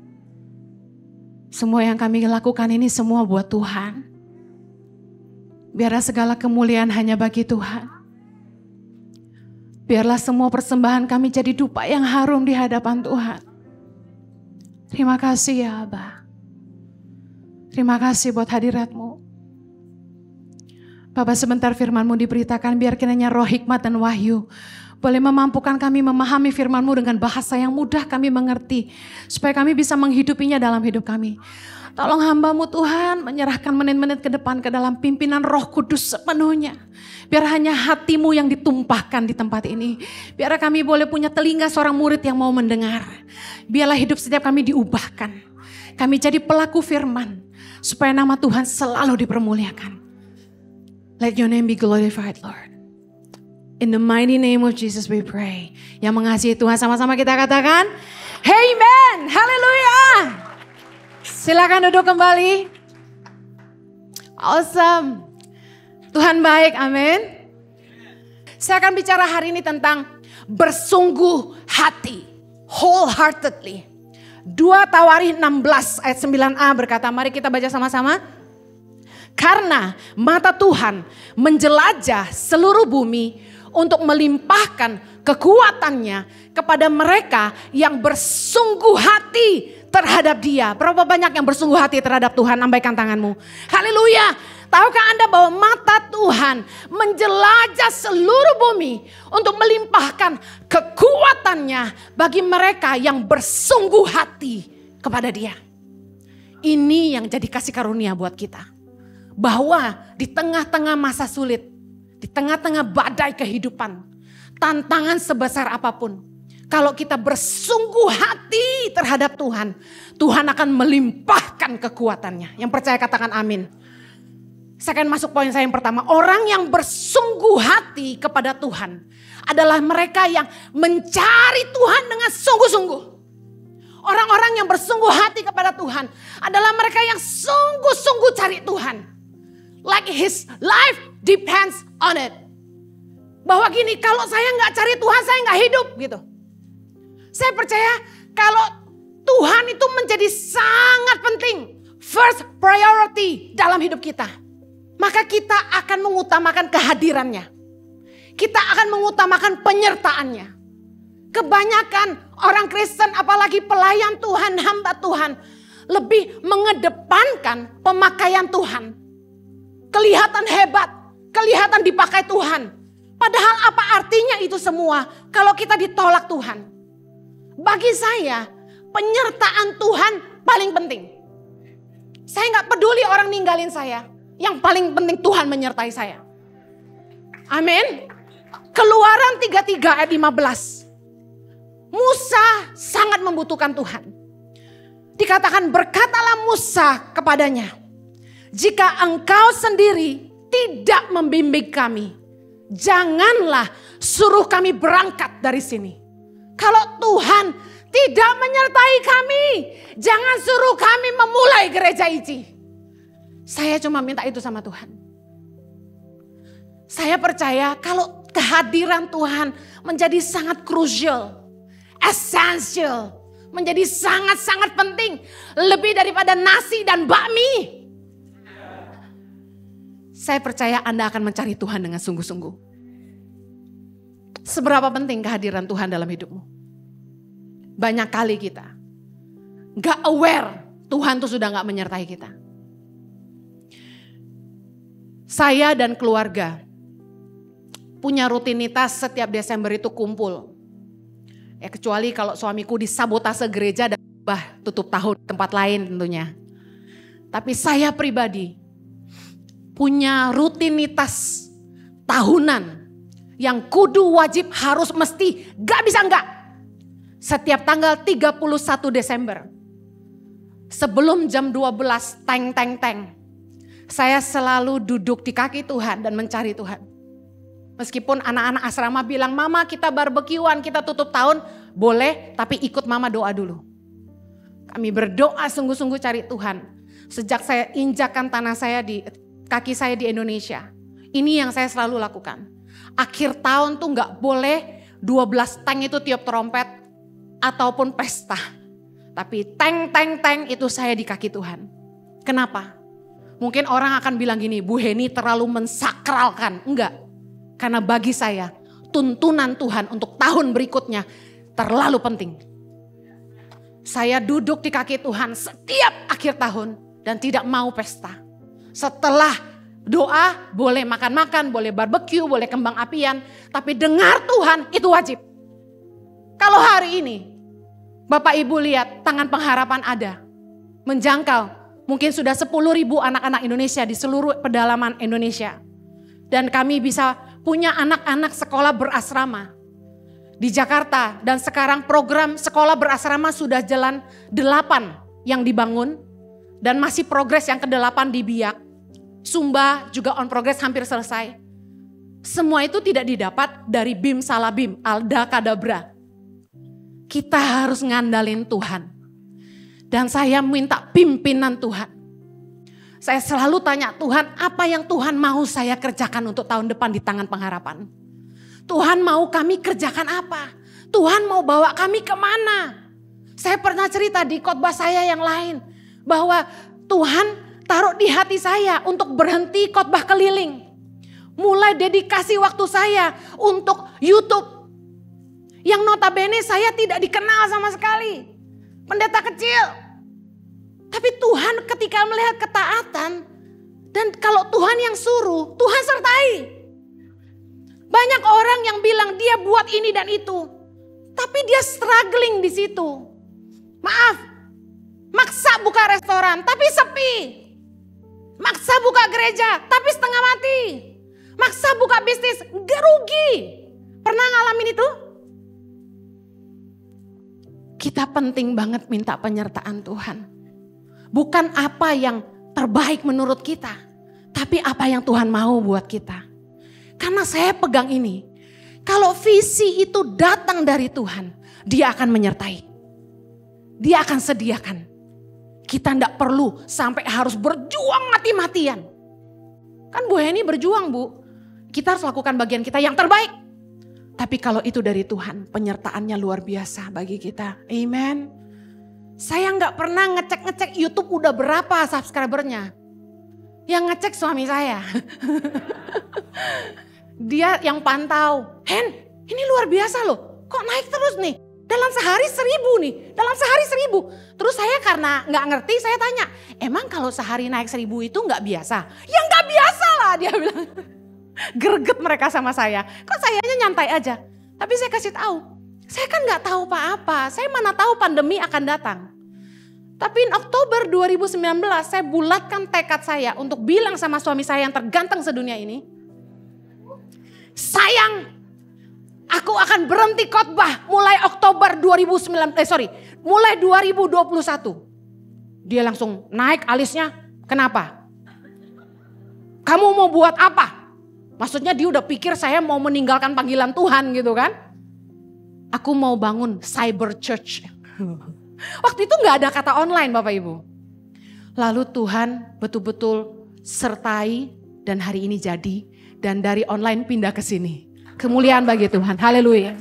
Semua yang kami lakukan ini semua buat Tuhan. Biarlah segala kemuliaan hanya bagi Tuhan. Biarlah semua persembahan kami jadi dupa yang harum di hadapan Tuhan. Terima kasih ya Abah. Terima kasih buat hadirat-Mu. Bapak, sebentar firman-Mu diberitakan, biar kiranya roh hikmat dan wahyu boleh memampukan kami memahami firman-Mu dengan bahasa yang mudah kami mengerti, supaya kami bisa menghidupinya dalam hidup kami. Tolong hamba-Mu Tuhan menyerahkan menit-menit ke depan ke dalam pimpinan Roh Kudus sepenuhnya. Biar hanya hati-Mu yang ditumpahkan di tempat ini. Biar kami boleh punya telinga seorang murid yang mau mendengar. Biarlah hidup setiap kami diubahkan. Kami jadi pelaku firman, supaya nama Tuhan selalu dipermuliakan. Let your name be glorified, Lord. In the mighty name of Jesus we pray. Yang mengasihi Tuhan sama-sama kita katakan, Amen, haleluya. Silakan duduk kembali. Awesome. Tuhan baik, amin. Saya akan bicara hari ini tentang bersungguh hati. Wholeheartedly. 2 Tawarikh 16 ayat 9a berkata, mari kita baca sama-sama. Karena mata Tuhan menjelajah seluruh bumi untuk melimpahkan kekuatannya kepada mereka yang bersungguh hati terhadap Dia. Berapa banyak yang bersungguh hati terhadap Tuhan? Lambaikan tanganmu. Haleluya. Tahukah Anda bahwa mata Tuhan menjelajah seluruh bumi untuk melimpahkan kekuatannya bagi mereka yang bersungguh hati kepada Dia. Ini yang jadi kasih karunia buat kita. Bahwa di tengah-tengah masa sulit, di tengah-tengah badai kehidupan, tantangan sebesar apapun, kalau kita bersungguh hati terhadap Tuhan, Tuhan akan melimpahkan kekuatannya. Yang percaya katakan amin. Saya akan masuk poin saya yang pertama. Orang yang bersungguh hati kepada Tuhan adalah mereka yang mencari Tuhan dengan sungguh-sungguh. Orang-orang orang-orang yang bersungguh hati kepada Tuhan adalah mereka yang sungguh-sungguh cari Tuhan. Like his life depends on it. Bahwa gini, kalau saya nggak cari Tuhan, saya nggak hidup gitu. Saya percaya kalau Tuhan itu menjadi sangat penting, first priority dalam hidup kita. Maka kita akan mengutamakan kehadirannya. Kita akan mengutamakan penyertaannya. Kebanyakan orang Kristen, apalagi pelayan Tuhan, hamba Tuhan, lebih mengedepankan pemakaian Tuhan. Kelihatan hebat, kelihatan dipakai Tuhan. Padahal apa artinya itu semua kalau kita ditolak Tuhan? Bagi saya, penyertaan Tuhan paling penting. Saya nggak peduli orang ninggalin saya. Yang paling penting Tuhan menyertai saya. Amin. Keluaran 33 ayat 15. Musa sangat membutuhkan Tuhan. Dikatakan, berkatalah Musa kepadanya, jika engkau sendiri tidak membimbing kami, janganlah suruh kami berangkat dari sini. Kalau Tuhan tidak menyertai kami, jangan suruh kami memulai gereja ini. Saya cuma minta itu sama Tuhan. Saya percaya kalau kehadiran Tuhan menjadi sangat crucial, essential, menjadi sangat-sangat penting. Lebih daripada nasi dan bakmi. Saya percaya Anda akan mencari Tuhan dengan sungguh-sungguh. Seberapa penting kehadiran Tuhan dalam hidupmu? Banyak kali kita gak aware Tuhan tuh sudah gak menyertai kita. Saya dan keluarga punya rutinitas setiap Desember itu kumpul. Ya kecuali kalau suamiku disabotase gereja dan tutup tahun tempat lain tentunya. Tapi saya pribadi punya rutinitas tahunan yang kudu wajib harus mesti gak bisa enggak. Setiap tanggal 31 Desember sebelum jam 12 teng. Saya selalu duduk di kaki Tuhan dan mencari Tuhan. Meskipun anak-anak asrama bilang, mama kita barbekyuan, kita tutup tahun, boleh tapi ikut mama doa dulu. Kami berdoa sungguh-sungguh cari Tuhan. Sejak saya injakan tanah saya kaki saya di Indonesia. Ini yang saya selalu lakukan. Akhir tahun tuh gak boleh 12 teng itu tiup trompet ataupun pesta. Tapi teng itu saya di kaki Tuhan. Kenapa? Mungkin orang akan bilang gini, Bu Heni terlalu mensakralkan. Enggak, karena bagi saya tuntunan Tuhan untuk tahun berikutnya terlalu penting. Saya duduk di kaki Tuhan setiap akhir tahun dan tidak mau pesta. Setelah doa boleh makan-makan, boleh barbeque, boleh kembang apian. Tapi dengar Tuhan itu wajib. Kalau hari ini Bapak Ibu lihat tangan pengharapan ada. Menjangkau mungkin sudah 10.000 anak-anak Indonesia di seluruh pedalaman Indonesia. Dan kami bisa punya anak-anak sekolah berasrama di Jakarta. Dan sekarang program sekolah berasrama sudah jalan 8 yang dibangun. Dan masih progres yang ke-8 di Biak. Sumba juga on progress hampir selesai. Semua itu tidak didapat dari Bim Salabim, Alda Kadabra. Kita harus ngandalin Tuhan. Dan saya minta pimpinan Tuhan. Saya selalu tanya Tuhan, apa yang Tuhan mau saya kerjakan untuk tahun depan di tangan pengharapan? Tuhan mau kami kerjakan apa? Tuhan mau bawa kami kemana? Saya pernah cerita di khotbah saya yang lain. Bahwa Tuhan taruh di hati saya untuk berhenti khotbah keliling. Mulai dedikasi waktu saya untuk YouTube. Yang notabene saya tidak dikenal sama sekali. Pendeta kecil. Tapi Tuhan ketika melihat ketaatan. Dan kalau Tuhan yang suruh, Tuhan sertai. Banyak orang yang bilang dia buat ini dan itu. Tapi dia struggling di situ. Maaf. Maksa buka restoran tapi sepi. Maksa buka gereja tapi setengah mati. Maksa buka bisnis gak rugi. Pernah ngalamin itu? Kita penting banget minta penyertaan Tuhan. Bukan apa yang terbaik menurut kita. Tapi apa yang Tuhan mau buat kita. Karena saya pegang ini. Kalau visi itu datang dari Tuhan. Dia akan menyertai. Dia akan sediakan. Kita tidak perlu sampai harus berjuang mati-matian. Kan Bu Heni berjuang Bu. Kita harus lakukan bagian kita yang terbaik. Tapi kalau itu dari Tuhan, penyertaannya luar biasa bagi kita. Amen. Saya nggak pernah ngecek YouTube udah berapa subscribernya. Yang ngecek suami saya. Dia yang pantau. Hen, ini luar biasa loh. Kok naik terus nih? Dalam sehari 1.000 nih. Dalam sehari 1.000. Terus saya karena nggak ngerti saya tanya. Emang kalau sehari naik 1.000 itu nggak biasa? Ya nggak biasa lah dia bilang. Greget mereka sama saya. Kok sayanya nyantai aja. Tapi saya kasih tahu. Saya kan nggak tahu apa-apa. Saya mana tahu pandemi akan datang. Tapi Oktober 2019 saya bulatkan tekad saya untuk bilang sama suami saya yang terganteng sedunia ini. Sayang, aku akan berhenti khotbah mulai Oktober mulai 2021. Dia langsung naik alisnya. Kenapa? Kamu mau buat apa? Maksudnya dia udah pikir saya mau meninggalkan panggilan Tuhan gitu kan. Aku mau bangun cyber church. Waktu itu gak ada kata online Bapak Ibu. Lalu Tuhan betul-betul sertai dan hari ini jadi. Dan dari online pindah ke sini. Kemuliaan bagi Tuhan. Haleluya.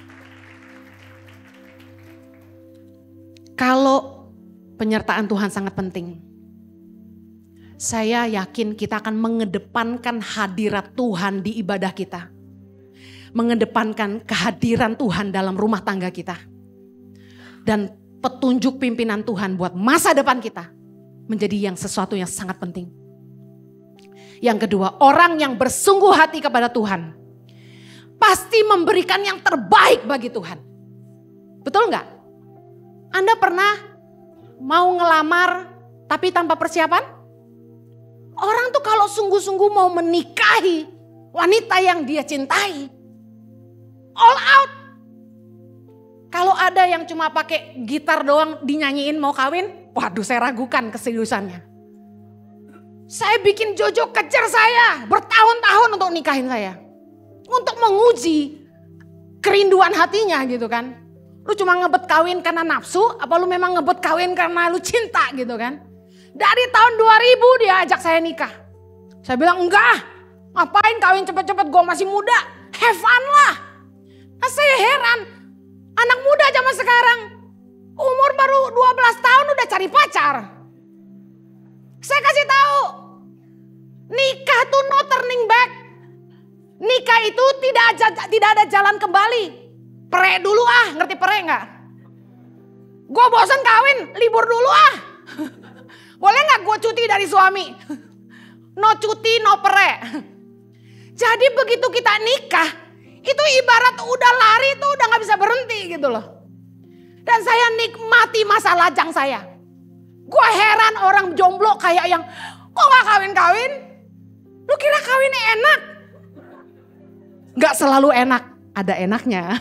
Kalau penyertaan Tuhan sangat penting. Saya yakin kita akan mengedepankan hadirat Tuhan di ibadah kita. Mengedepankan kehadiran Tuhan dalam rumah tangga kita. Dan petunjuk pimpinan Tuhan buat masa depan kita. Menjadi sesuatu yang sangat penting. Yang kedua, orang yang bersungguh hati kepada Tuhan. Pasti memberikan yang terbaik bagi Tuhan. Betul nggak? Anda pernah mau ngelamar tapi tanpa persiapan? Orang tuh kalau sungguh-sungguh mau menikahi wanita yang dia cintai, all out. Kalau ada yang cuma pakai gitar doang dinyanyiin mau kawin, waduh saya ragukan keseriusannya. Saya bikin Jojo kejar saya bertahun-tahun untuk nikahin saya. Untuk menguji kerinduan hatinya gitu kan. Lu cuma ngebet kawin karena nafsu, apa lu memang ngebet kawin karena lu cinta gitu kan. Dari tahun 2000 dia ajak saya nikah. Saya bilang enggak, ngapain kawin cepet-cepet, gue masih muda, have fun lah. Nah saya heran, anak muda zaman sekarang, umur baru 12 tahun udah cari pacar. Saya kasih tahu, nikah tuh no turning back. Nikah itu tidak ada jalan kembali. Pere dulu ah, ngerti pere nggak? Gue bosan kawin, libur dulu ah. Boleh gak gue cuti dari suami? No cuti, no pere. Jadi begitu kita nikah, itu ibarat udah lari tuh udah gak bisa berhenti gitu loh. Dan saya nikmati masa lajang saya. Gue heran orang jomblo kayak yang, kok gak kawin-kawin? Lu kira kawinnya enak? Gak selalu enak, ada enaknya.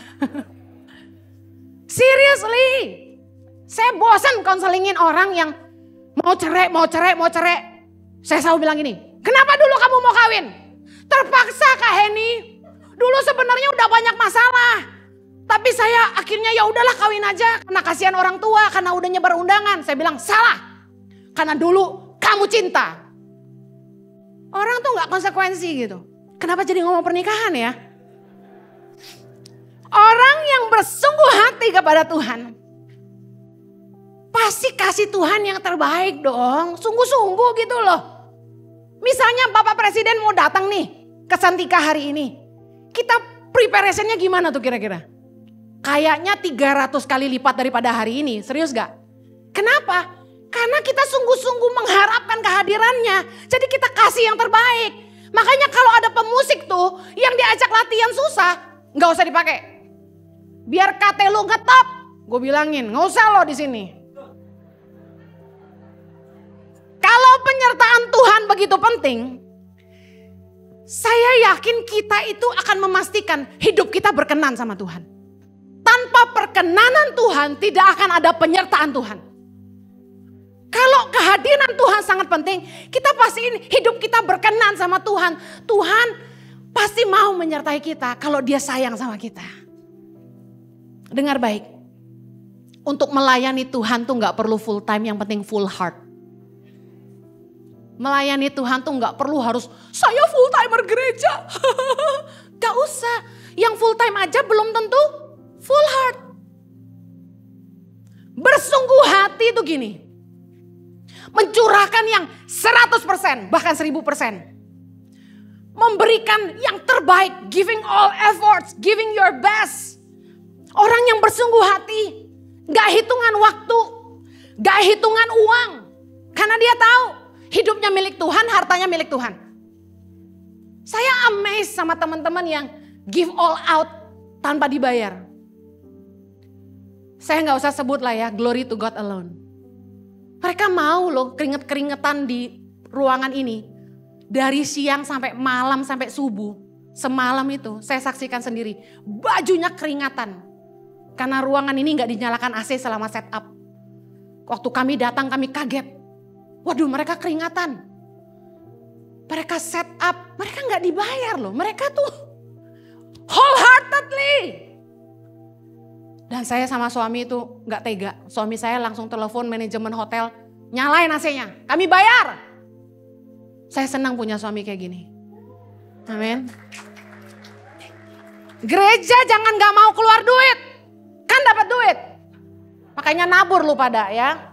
Seriously, saya bosan konselingin orang yang mau cerai. Saya selalu bilang gini, kenapa dulu kamu mau kawin? Terpaksa Kak Heni. Dulu sebenarnya udah banyak masalah. Tapi saya akhirnya ya udahlah kawin aja karena kasihan orang tua, karena udah nyebar undangan. Saya bilang salah. Karena dulu kamu cinta. Orang tuh gak konsekuensi gitu. Kenapa jadi ngomong pernikahan ya? Orang yang bersungguh hati kepada Tuhan, pasti kasih Tuhan yang terbaik dong. Sungguh-sungguh gitu loh. Misalnya Bapak Presiden mau datang nih ke Santika hari ini. Kita preparationnya gimana tuh kira-kira? Kayaknya 300 kali lipat daripada hari ini. Serius gak? Kenapa? Karena kita sungguh-sungguh mengharapkan kehadirannya. Jadi kita kasih yang terbaik. Makanya kalau ada pemusik tuh yang diajak latihan susah, gak usah dipakai. Biar kate lu ngetop. Gue bilangin, gak usah lo di sini. Kalau penyertaan Tuhan begitu penting, saya yakin kita itu akan memastikan hidup kita berkenan sama Tuhan. Tanpa perkenanan Tuhan tidak akan ada penyertaan Tuhan. Kalau kehadiran Tuhan sangat penting, kita pastiin hidup kita berkenan sama Tuhan. Tuhan pasti mau menyertai kita kalau dia sayang sama kita. Dengar baik, untuk melayani Tuhan tuh gak perlu full time, yang penting full heart. Melayani Tuhan tuh gak perlu harus, saya full timer gereja. Gak usah, yang full time aja belum tentu full heart. Bersungguh hati itu gini, mencurahkan yang 100%, bahkan 1000%. Memberikan yang terbaik, giving all efforts, giving your best. Orang yang bersungguh hati, gak hitungan waktu, gak hitungan uang. Karena dia tahu hidupnya milik Tuhan, hartanya milik Tuhan. Saya amazed sama teman-teman yang give all out tanpa dibayar. Saya gak usah sebut lah ya, glory to God alone. Mereka mau loh keringet-keringetan di ruangan ini. Dari siang sampai malam sampai subuh. Semalam itu saya saksikan sendiri. Bajunya keringatan. Karena ruangan ini gak dinyalakan AC selama setup. Waktu kami datang kami kaget. Waduh, mereka keringatan. Mereka setup. Mereka gak dibayar loh. Mereka tuh wholeheartedly. Dan saya sama suami itu gak tega. Suami saya langsung telepon manajemen hotel. Nyalain AC-nya. Kami bayar. Saya senang punya suami kayak gini. Amin. Gereja jangan gak mau keluar duit. Kan dapat duit. Makanya nabur lu pada ya.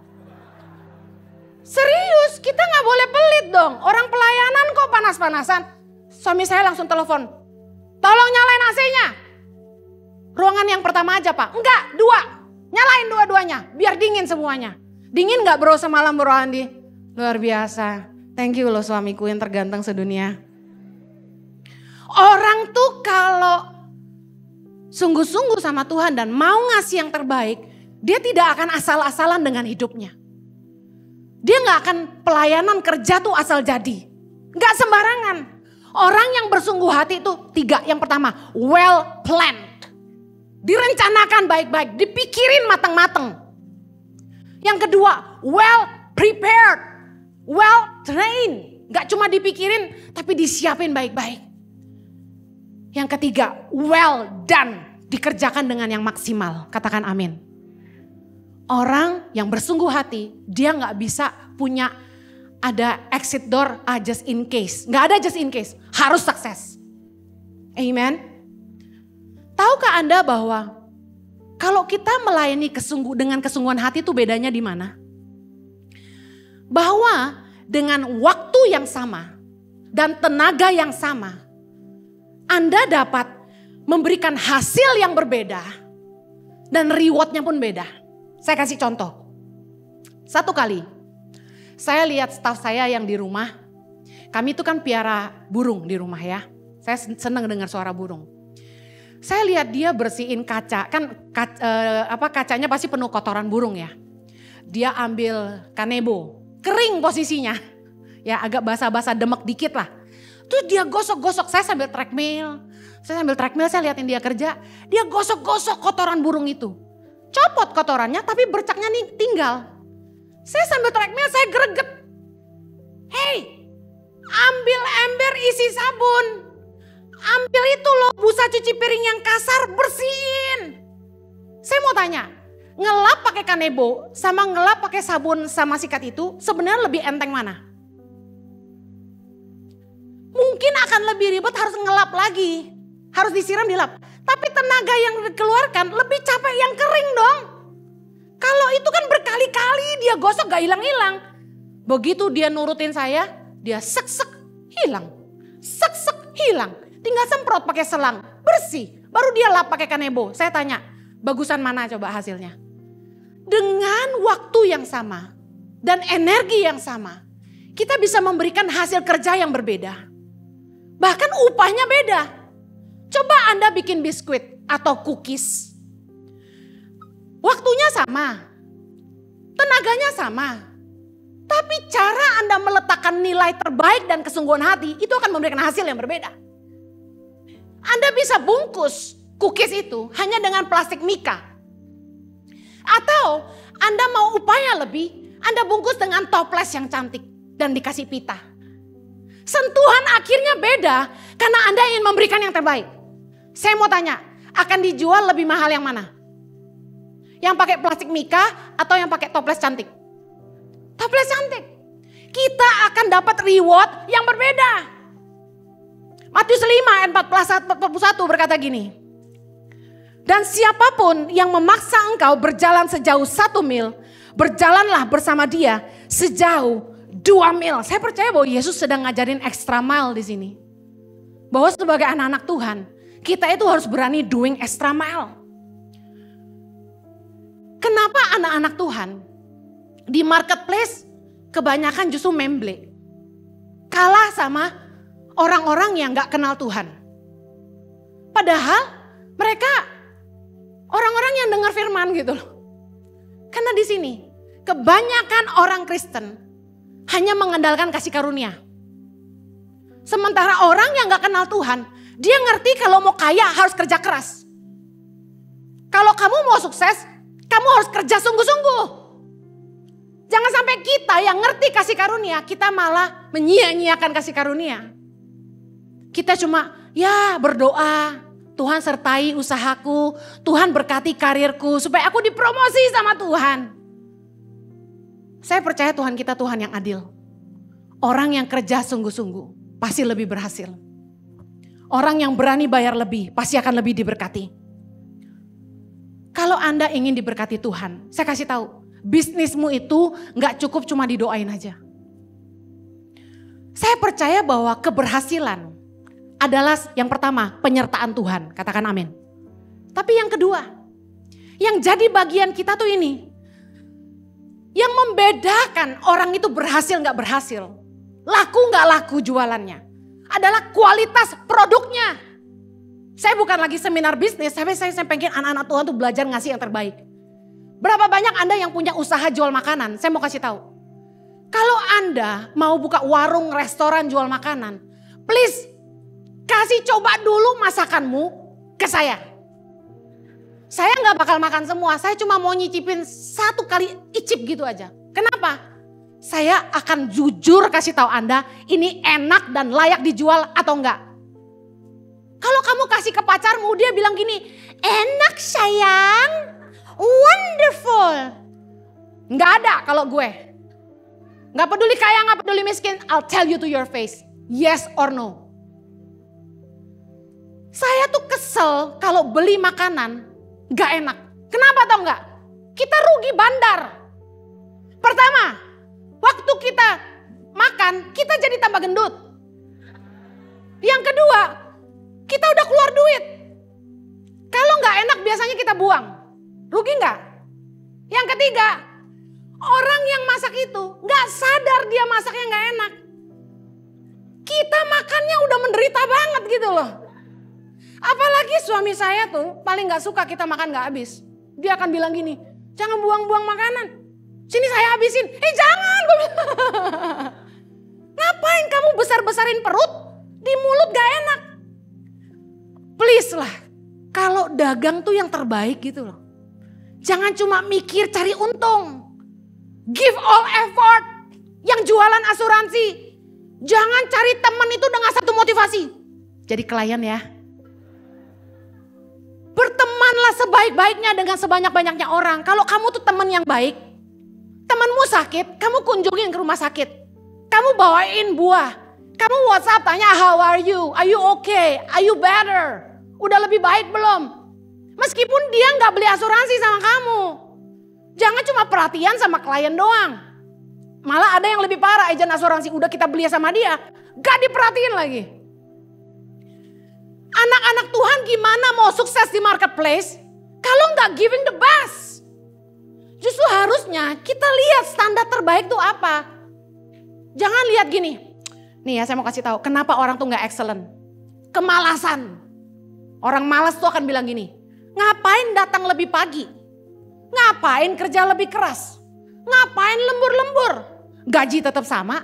Serius, kita gak boleh pelit dong. Orang pelayanan kok panas-panasan. Suami saya langsung telepon. Tolong nyalain AC-nya. Ruangan yang pertama aja Pak. Enggak, 2. Nyalain dua-duanya. Biar dingin semuanya. Dingin gak bro semalam bro Andi? Luar biasa. Thank you loh suamiku yang terganteng sedunia. Orang tuh kalau sungguh-sungguh sama Tuhan dan mau ngasih yang terbaik, dia tidak akan asal-asalan dengan hidupnya. Dia gak akan pelayanan kerja tuh asal jadi. Gak sembarangan. Orang yang bersungguh hati itu 3. Yang pertama, well planned. Direncanakan baik-baik, dipikirin matang-matang. Yang kedua, well prepared. Well trained, gak cuma dipikirin tapi disiapin baik-baik. Yang ketiga, well done, dikerjakan dengan yang maksimal. Katakan amin. Orang yang bersungguh hati, dia gak bisa punya ada exit door just in case. Gak ada just in case, harus sukses. Amen. Tahukah Anda bahwa kalau kita melayani dengan kesungguhan hati itu bedanya di mana? Bahwa dengan waktu yang sama dan tenaga yang sama, Anda dapat memberikan hasil yang berbeda dan rewardnya pun beda. Saya kasih contoh. Satu kali, saya lihat staf saya yang di rumah, kami itu kan piara burung di rumah ya. Saya senang dengar suara burung. Saya lihat dia bersihin kaca, kan kacanya pasti penuh kotoran burung ya. Dia ambil kanebo. Kering posisinya, ya agak basah-basah demek dikit lah. Terus dia gosok-gosok, saya sambil treadmill, saya liatin dia kerja. Dia gosok-gosok kotoran burung itu. Copot kotorannya tapi bercaknya nih tinggal. Saya sambil treadmill, saya greget. Hey, ambil ember isi sabun. Ambil itu loh busa cuci piring yang kasar, bersihin. Saya mau tanya, ngelap pakai kanebo sama ngelap pakai sabun sama sikat itu sebenarnya lebih enteng mana? Mungkin akan lebih ribet harus ngelap lagi. Harus disiram dilap. Tapi tenaga yang dikeluarkan lebih capek yang kering dong. Kalau itu kan berkali-kali dia gosok gak hilang-hilang. Begitu dia nurutin saya, dia sek-sek hilang. Sek-sek hilang. Tinggal semprot pakai selang, bersih. Baru dia lap pakai kanebo. Saya tanya, bagusan mana coba hasilnya? Dengan waktu yang sama dan energi yang sama, kita bisa memberikan hasil kerja yang berbeda. Bahkan upahnya beda. Coba Anda bikin biskuit atau cookies. Waktunya sama, tenaganya sama. Tapi cara Anda meletakkan nilai terbaik dan kesungguhan hati itu akan memberikan hasil yang berbeda. Anda bisa bungkus cookies itu hanya dengan plastik mika. Atau Anda mau upaya lebih, Anda bungkus dengan toples yang cantik dan dikasih pita. Sentuhan akhirnya beda karena Anda ingin memberikan yang terbaik. Saya mau tanya, akan dijual lebih mahal yang mana? Yang pakai plastik mika atau yang pakai toples cantik? Toples cantik. Kita akan dapat reward yang berbeda. Matius 5 ayat 41 berkata gini. Dan siapapun yang memaksa engkau berjalan sejauh 1 mil, berjalanlah bersama dia sejauh 2 mil. Saya percaya bahwa Yesus sedang ngajarin extra mile di sini. Bahwa sebagai anak-anak Tuhan, kita itu harus berani doing extra mile. Kenapa anak-anak Tuhan di marketplace kebanyakan justru memble? Kalah sama orang-orang yang gak kenal Tuhan. Padahal mereka orang-orang yang dengar firman gitu loh. Karena di sini kebanyakan orang Kristen hanya mengandalkan kasih karunia. Sementara orang yang gak kenal Tuhan, dia ngerti kalau mau kaya harus kerja keras. Kalau kamu mau sukses, kamu harus kerja sungguh-sungguh. Jangan sampai kita yang ngerti kasih karunia, kita malah menyia-nyiakan kasih karunia. Kita cuma ya berdoa, Tuhan sertai usahaku, Tuhan berkati karirku supaya aku dipromosi sama Tuhan. Saya percaya Tuhan kita Tuhan yang adil. Orang yang kerja sungguh-sungguh pasti lebih berhasil. Orang yang berani bayar lebih pasti akan lebih diberkati. Kalau Anda ingin diberkati Tuhan, saya kasih tahu, bisnismu itu gak cukup cuma didoain aja. Saya percaya bahwa keberhasilan adalah yang pertama, penyertaan Tuhan. Katakan amin. Tapi yang kedua, yang jadi bagian kita tuh ini. Yang membedakan orang itu berhasil gak berhasil, laku gak laku jualannya, adalah kualitas produknya. Saya bukan lagi seminar bisnis, tapi saya pengen anak-anak Tuhan tuh belajar ngasih yang terbaik. Berapa banyak Anda yang punya usaha jual makanan? Saya mau kasih tahu. Kalau Anda mau buka warung, restoran jual makanan, please kasih coba dulu masakanmu ke saya. Saya nggak bakal makan semua, saya cuma mau nyicipin 1 kali icip gitu aja. Kenapa? Saya akan jujur kasih tahu Anda, ini enak dan layak dijual atau enggak. Kalau kamu kasih ke pacarmu, dia bilang gini, enak sayang, wonderful. Nggak ada kalau gue. Nggak peduli kaya, nggak peduli miskin, I'll tell you to your face, yes or no. Saya tuh kesel kalau beli makanan nggak enak. Kenapa tau nggak? Kita rugi bandar. Pertama, waktu kita makan, kita jadi tambah gendut. Yang kedua, kita udah keluar duit. Kalau nggak enak biasanya kita buang. Rugi nggak? Yang ketiga, orang yang masak itu nggak sadar dia masaknya nggak enak. Kita makannya udah menderita banget gitu loh. Apalagi suami saya tuh paling nggak suka kita makan nggak habis. Dia akan bilang gini, jangan buang-buang makanan. Sini saya habisin. Jangan. Ngapain kamu besar-besarin perut? Di mulut gak enak. Please lah, kalau dagang tuh yang terbaik gitu loh. Jangan cuma mikir cari untung. Give all effort. Yang jualan asuransi, jangan cari teman itu dengan satu motivasi. Jadi klien ya. Bertemanlah sebaik-baiknya dengan sebanyak-banyaknya orang. Kalau kamu tuh teman yang baik, temanmu sakit, kamu kunjungin ke rumah sakit. Kamu bawain buah. Kamu WhatsApp tanya, how are you? Are you okay? Are you better? Udah lebih baik belum? Meskipun dia gak beli asuransi sama kamu. Jangan cuma perhatian sama klien doang. Malah ada yang lebih parah, agen asuransi udah kita beli sama dia, gak diperhatiin lagi. Anak-anak Tuhan gimana mau sukses di marketplace kalau gak giving the best? Justru harusnya kita lihat standar terbaik tuh apa. Jangan lihat gini. Nih ya, saya mau kasih tahu kenapa orang tuh gak excellent. Kemalasan. Orang malas tuh akan bilang gini, ngapain datang lebih pagi? Ngapain kerja lebih keras? Ngapain lembur-lembur? Gaji tetap sama.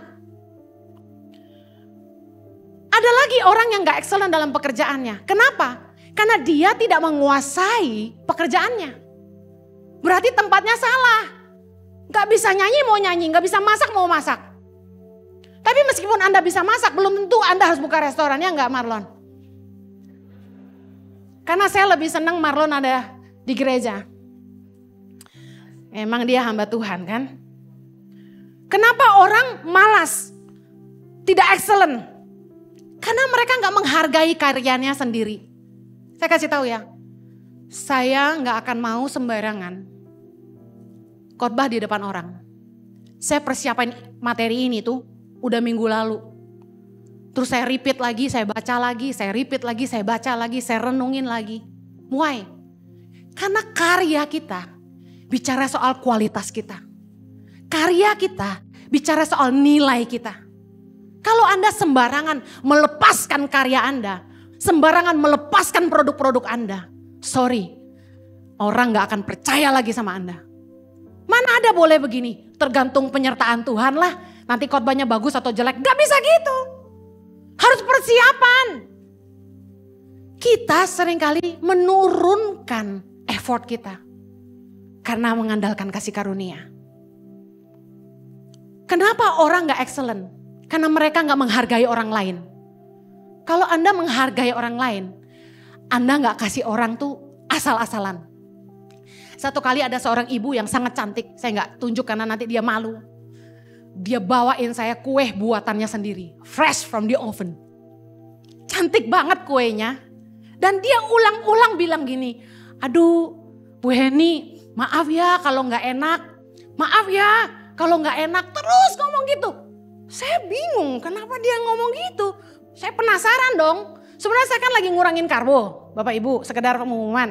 Ada lagi orang yang gak excellent dalam pekerjaannya. Kenapa? Karena dia tidak menguasai pekerjaannya. Berarti tempatnya salah. Gak bisa nyanyi mau nyanyi, gak bisa masak mau masak. Tapi meskipun Anda bisa masak, belum tentu Anda harus buka restoran, ya enggak Marlon? Karena saya lebih senang Marlon ada di gereja. Emang dia hamba Tuhan kan? Kenapa orang malas? Tidak excellent. Karena mereka gak menghargai karyanya sendiri. Saya kasih tahu ya. Saya gak akan mau sembarangan khotbah di depan orang. Saya persiapan materi ini tuh udah minggu lalu. Terus saya repeat lagi, saya baca lagi, saya repeat lagi, saya baca lagi, saya renungin lagi. Why? Karena karya kita bicara soal kualitas kita. Karya kita bicara soal nilai kita. Kalau Anda sembarangan melepaskan karya Anda, sembarangan melepaskan produk-produk Anda, sorry, orang gak akan percaya lagi sama Anda. Mana ada boleh begini, tergantung penyertaan Tuhan lah, nanti khotbahnya bagus atau jelek, gak bisa gitu. Harus persiapan. Kita seringkali menurunkan effort kita karena mengandalkan kasih karunia. Kenapa orang gak excellent? Karena mereka gak menghargai orang lain. Kalau Anda menghargai orang lain, Anda gak kasih orang tuh asal-asalan. Satu kali ada seorang ibu yang sangat cantik, saya gak tunjuk karena nanti dia malu. Dia bawain saya kue buatannya sendiri, fresh from the oven. Cantik banget kuenya. Dan dia ulang-ulang bilang gini, aduh Bu Heni maaf ya kalau gak enak, maaf ya kalau gak enak, terus ngomong gitu. Saya bingung kenapa dia ngomong gitu. Saya penasaran dong. Sebenarnya saya kan lagi ngurangin karbo. Bapak Ibu sekedar pengumuman.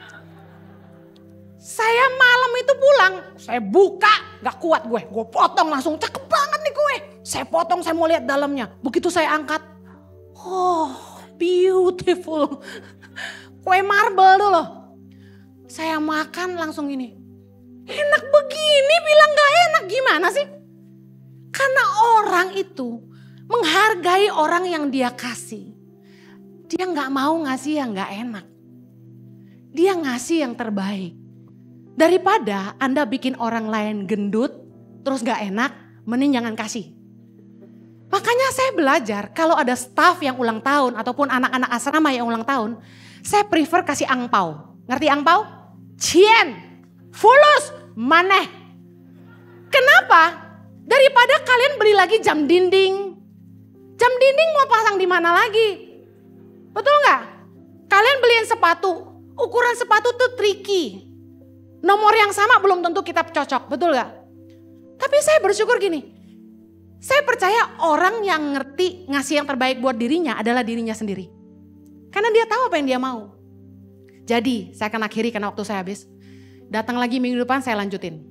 Saya malam itu pulang. Saya buka gak kuat gue potong langsung. Cakep banget nih kue. Saya potong, saya mau lihat dalamnya. Begitu saya angkat. Oh beautiful. Kue marble tuh loh. Saya makan langsung gini. Enak begini bilang gak enak gimana sih? Karena orang itu menghargai orang yang dia kasih. Dia gak mau ngasih yang gak enak. Dia ngasih yang terbaik. Daripada Anda bikin orang lain gendut, terus gak enak, mending jangan kasih. Makanya saya belajar kalau ada staff yang ulang tahun ataupun anak-anak asrama yang ulang tahun, saya prefer kasih angpau. Ngerti angpau? Cien, fulus, maneh. Kenapa? Daripada kalian beli lagi jam dinding. Jam dinding mau pasang di mana lagi? Betul nggak? Kalian beliin sepatu, ukuran sepatu tuh tricky. Nomor yang sama belum tentu kita cocok, betul nggak? Tapi saya bersyukur gini. Saya percaya orang yang ngerti ngasih yang terbaik buat dirinya adalah dirinya sendiri. Karena dia tahu apa yang dia mau. Jadi saya akan akhiri karena waktu saya habis. Datang lagi minggu depan saya lanjutin.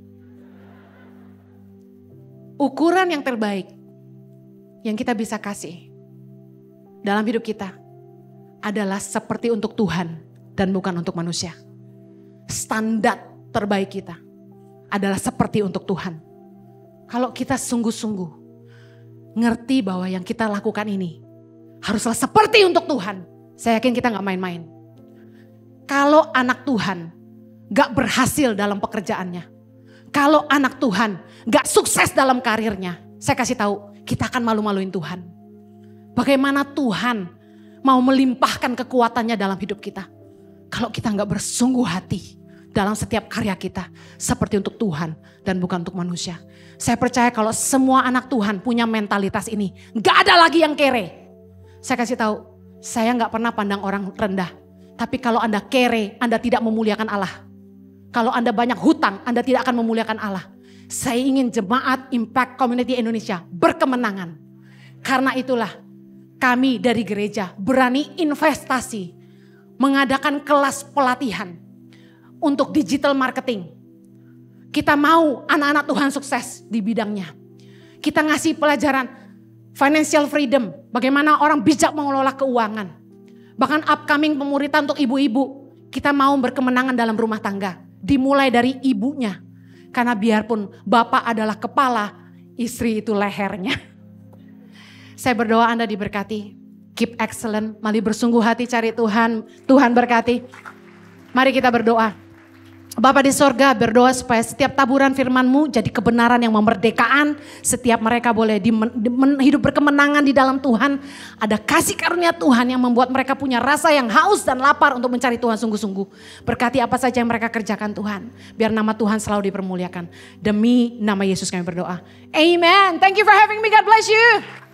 Ukuran yang terbaik yang kita bisa kasih dalam hidup kita adalah seperti untuk Tuhan dan bukan untuk manusia. Standar terbaik kita adalah seperti untuk Tuhan. Kalau kita sungguh-sungguh ngerti bahwa yang kita lakukan ini haruslah seperti untuk Tuhan, saya yakin kita gak main-main. Kalau anak Tuhan gak berhasil dalam pekerjaannya, kalau anak Tuhan gak sukses dalam karirnya, saya kasih tahu kita akan malu-maluin Tuhan. Bagaimana Tuhan mau melimpahkan kekuatannya dalam hidup kita kalau kita gak bersungguh hati dalam setiap karya kita seperti untuk Tuhan dan bukan untuk manusia. Saya percaya kalau semua anak Tuhan punya mentalitas ini, gak ada lagi yang kere. Saya kasih tahu, saya gak pernah pandang orang rendah. Tapi kalau Anda kere, Anda tidak memuliakan Allah. Kalau Anda banyak hutang, Anda tidak akan memuliakan Allah. Saya ingin jemaat Impact Community Indonesia berkemenangan. Karena itulah kami dari gereja berani investasi, mengadakan kelas pelatihan untuk digital marketing. Kita mau anak-anak Tuhan sukses di bidangnya. Kita ngasih pelajaran financial freedom, bagaimana orang bijak mengelola keuangan. Bahkan upcoming pemuritan untuk ibu-ibu, kita mau berkemenangan dalam rumah tangga. Dimulai dari ibunya. Karena biarpun bapak adalah kepala, istri itu lehernya. Saya berdoa Anda diberkati. Keep excellent, mari bersungguh hati cari Tuhan. Tuhan berkati. Mari kita berdoa. Bapa di sorga, berdoa supaya setiap taburan firman-Mu jadi kebenaran yang memerdekakan. Setiap mereka boleh hidup berkemenangan di dalam Tuhan. Ada kasih karunia Tuhan yang membuat mereka punya rasa yang haus dan lapar untuk mencari Tuhan sungguh-sungguh. Berkati apa saja yang mereka kerjakan Tuhan. Biar nama Tuhan selalu dipermuliakan. Demi nama Yesus kami berdoa. Amen. Thank you for having me. God bless you.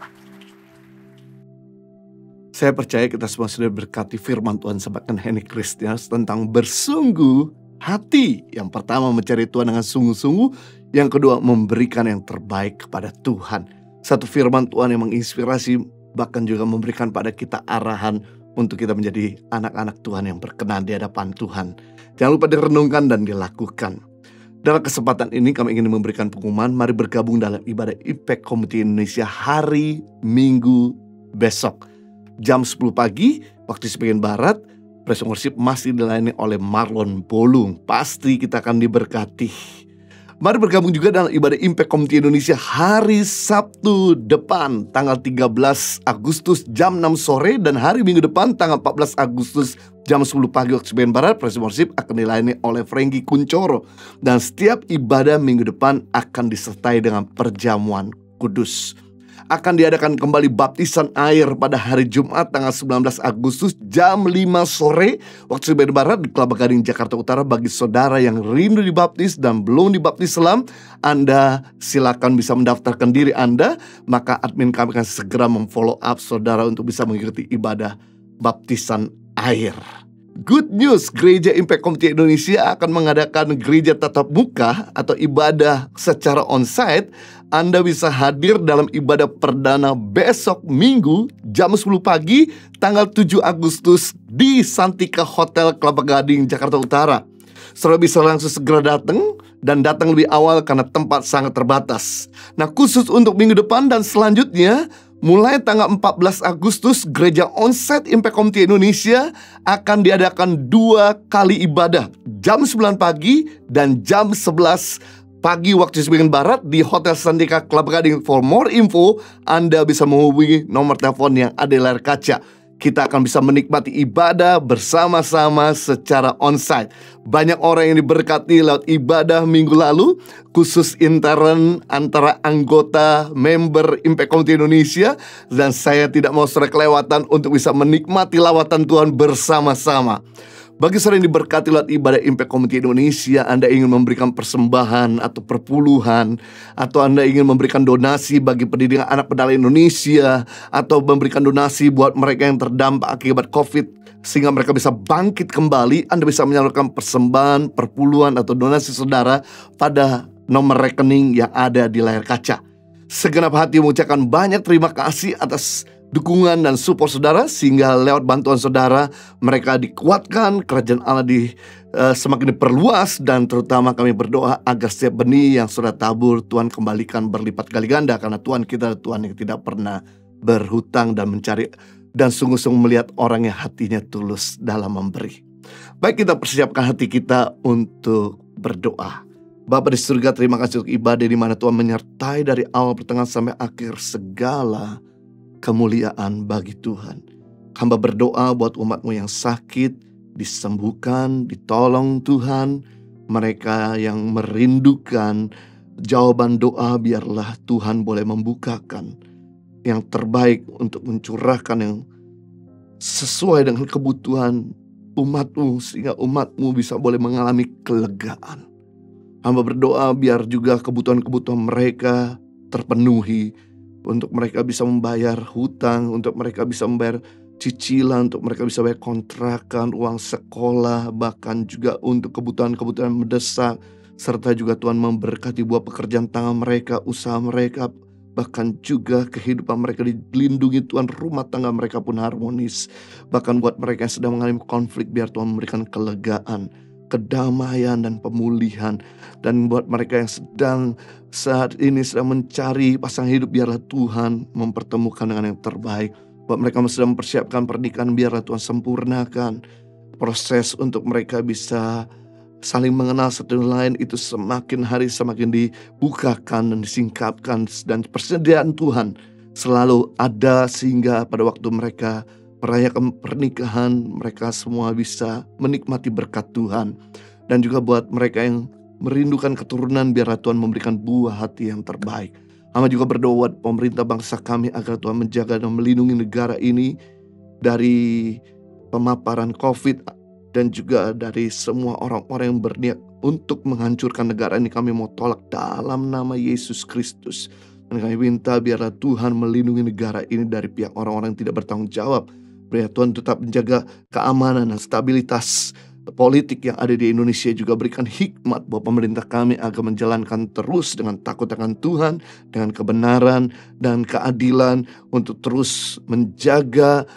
Saya percaya kita semua sudah berkati firman Tuhan sampaikan Henny Kristians tentang bersungguh hati. Yang pertama mencari Tuhan dengan sungguh-sungguh. Yang kedua memberikan yang terbaik kepada Tuhan. Satu firman Tuhan yang menginspirasi, bahkan juga memberikan pada kita arahan untuk kita menjadi anak-anak Tuhan yang berkenan di hadapan Tuhan. Jangan lupa direnungkan dan dilakukan. Dalam kesempatan ini kami ingin memberikan pengumuman. Mari bergabung dalam ibadah Impact Community Indonesia hari Minggu besok. Jam 10 pagi waktu sebagian barat. Praise and Worship masih dilayani oleh Marlon Bolung. Pasti kita akan diberkati. Mari bergabung juga dalam ibadah Impact Community Indonesia hari Sabtu depan tanggal 13 Agustus jam 6 sore. Dan hari Minggu depan tanggal 14 Agustus jam 10 pagi waktu sebagian barat. Praise and Worship akan dilayani oleh Frankie Kuncoro. Dan setiap ibadah minggu depan akan disertai dengan perjamuan kudus. Akan diadakan kembali baptisan air pada hari Jumat tanggal 19 Agustus jam 5 sore waktu sebagian barat di Kelapa Gading, Jakarta Utara. Bagi saudara yang rindu dibaptis dan belum dibaptis selam, Anda silakan bisa mendaftarkan diri Anda. Maka admin kami akan segera memfollow up saudara untuk bisa mengikuti ibadah baptisan air. Good news, Gereja Impact Community Indonesia akan mengadakan gereja tatap muka atau ibadah secara onsite. Anda bisa hadir dalam ibadah perdana besok Minggu jam 10 pagi tanggal 7 Agustus di Santika Hotel Kelapa Gading, Jakarta Utara. Saudara bisa langsung segera datang dan datang lebih awal karena tempat sangat terbatas. Nah, khusus untuk minggu depan dan selanjutnya, mulai tanggal 14 Agustus, Gereja Onsite Impact Community Indonesia akan diadakan 2 kali ibadah. Jam 9 pagi dan jam 11 pagi waktu sebagian barat di Hotel Santika Kelapa Gading. For more info, Anda bisa menghubungi nomor telepon yang ada di layar kaca. Kita akan bisa menikmati ibadah bersama-sama secara onsite. Banyak orang yang diberkati lewat ibadah minggu lalu, khusus intern antara anggota member Impact Community Indonesia. Dan saya tidak mau saudara kelewatan untuk bisa menikmati lawatan Tuhan bersama-sama. Bagi saudara yang diberkati lewat ibadah Impact Community Indonesia, Anda ingin memberikan persembahan atau perpuluhan, atau Anda ingin memberikan donasi bagi pendidikan anak pedala Indonesia, atau memberikan donasi buat mereka yang terdampak akibat COVID, sehingga mereka bisa bangkit kembali, Anda bisa menyalurkan persembahan, perpuluhan, atau donasi saudara pada nomor rekening yang ada di layar kaca. Segenap hati mengucapkan banyak terima kasih atas dukungan dan support saudara, sehingga lewat bantuan saudara mereka dikuatkan, kerajaan Allah semakin diperluas, dan terutama kami berdoa agar setiap benih yang saudara tabur Tuhan kembalikan berlipat kali ganda, karena Tuhan kita Tuhan yang tidak pernah berhutang dan mencari dan sungguh-sungguh melihat orang yang hatinya tulus dalam memberi. Baik, kita persiapkan hati kita untuk berdoa. Bapa di surga, terima kasih untuk ibadah di mana Tuhan menyertai dari awal pertengahan sampai akhir. Segala kemuliaan bagi Tuhan. Hamba berdoa buat umat-Mu yang sakit, disembuhkan, ditolong Tuhan. Mereka yang merindukan jawaban doa, biarlah Tuhan boleh membukakan yang terbaik untuk mencurahkan yang sesuai dengan kebutuhan umat-Mu, sehingga umat-Mu bisa boleh mengalami kelegaan. Hamba berdoa biar juga kebutuhan-kebutuhan mereka terpenuhi, untuk mereka bisa membayar hutang, untuk mereka bisa membayar cicilan, untuk mereka bisa bayar kontrakan, uang sekolah, bahkan juga untuk kebutuhan-kebutuhan mendesak. Serta juga Tuhan memberkati buah pekerjaan tangan mereka, usaha mereka, bahkan juga kehidupan mereka dilindungi Tuhan, rumah tangga mereka pun harmonis. Bahkan buat mereka yang sedang mengalami konflik, biar Tuhan memberikan kelegaan, kedamaian dan pemulihan. Dan buat mereka yang saat ini sedang mencari pasangan hidup, biarlah Tuhan mempertemukan dengan yang terbaik. Buat mereka yang sedang mempersiapkan pernikahan, biarlah Tuhan sempurnakan proses untuk mereka bisa saling mengenal satu lain itu semakin hari semakin dibukakan dan disingkapkan. Dan persediaan Tuhan selalu ada, sehingga pada waktu mereka merayakan pernikahan, mereka semua bisa menikmati berkat Tuhan. Dan juga buat mereka yang merindukan keturunan, biarlah Tuhan memberikan buah hati yang terbaik. Hamba juga berdoa buat pemerintah bangsa kami agar Tuhan menjaga dan melindungi negara ini dari pemaparan COVID dan juga dari semua orang-orang yang berniat untuk menghancurkan negara ini. Kami mau tolak dalam nama Yesus Kristus. Dan kami minta biarlah Tuhan melindungi negara ini dari pihak orang-orang yang tidak bertanggung jawab. Biarlah Tuhan tetap menjaga keamanan dan stabilitas politik yang ada di Indonesia. Juga berikan hikmat buat pemerintah kami agar menjalankan terus dengan takut akan Tuhan, dengan kebenaran dan keadilan, untuk terus menjaga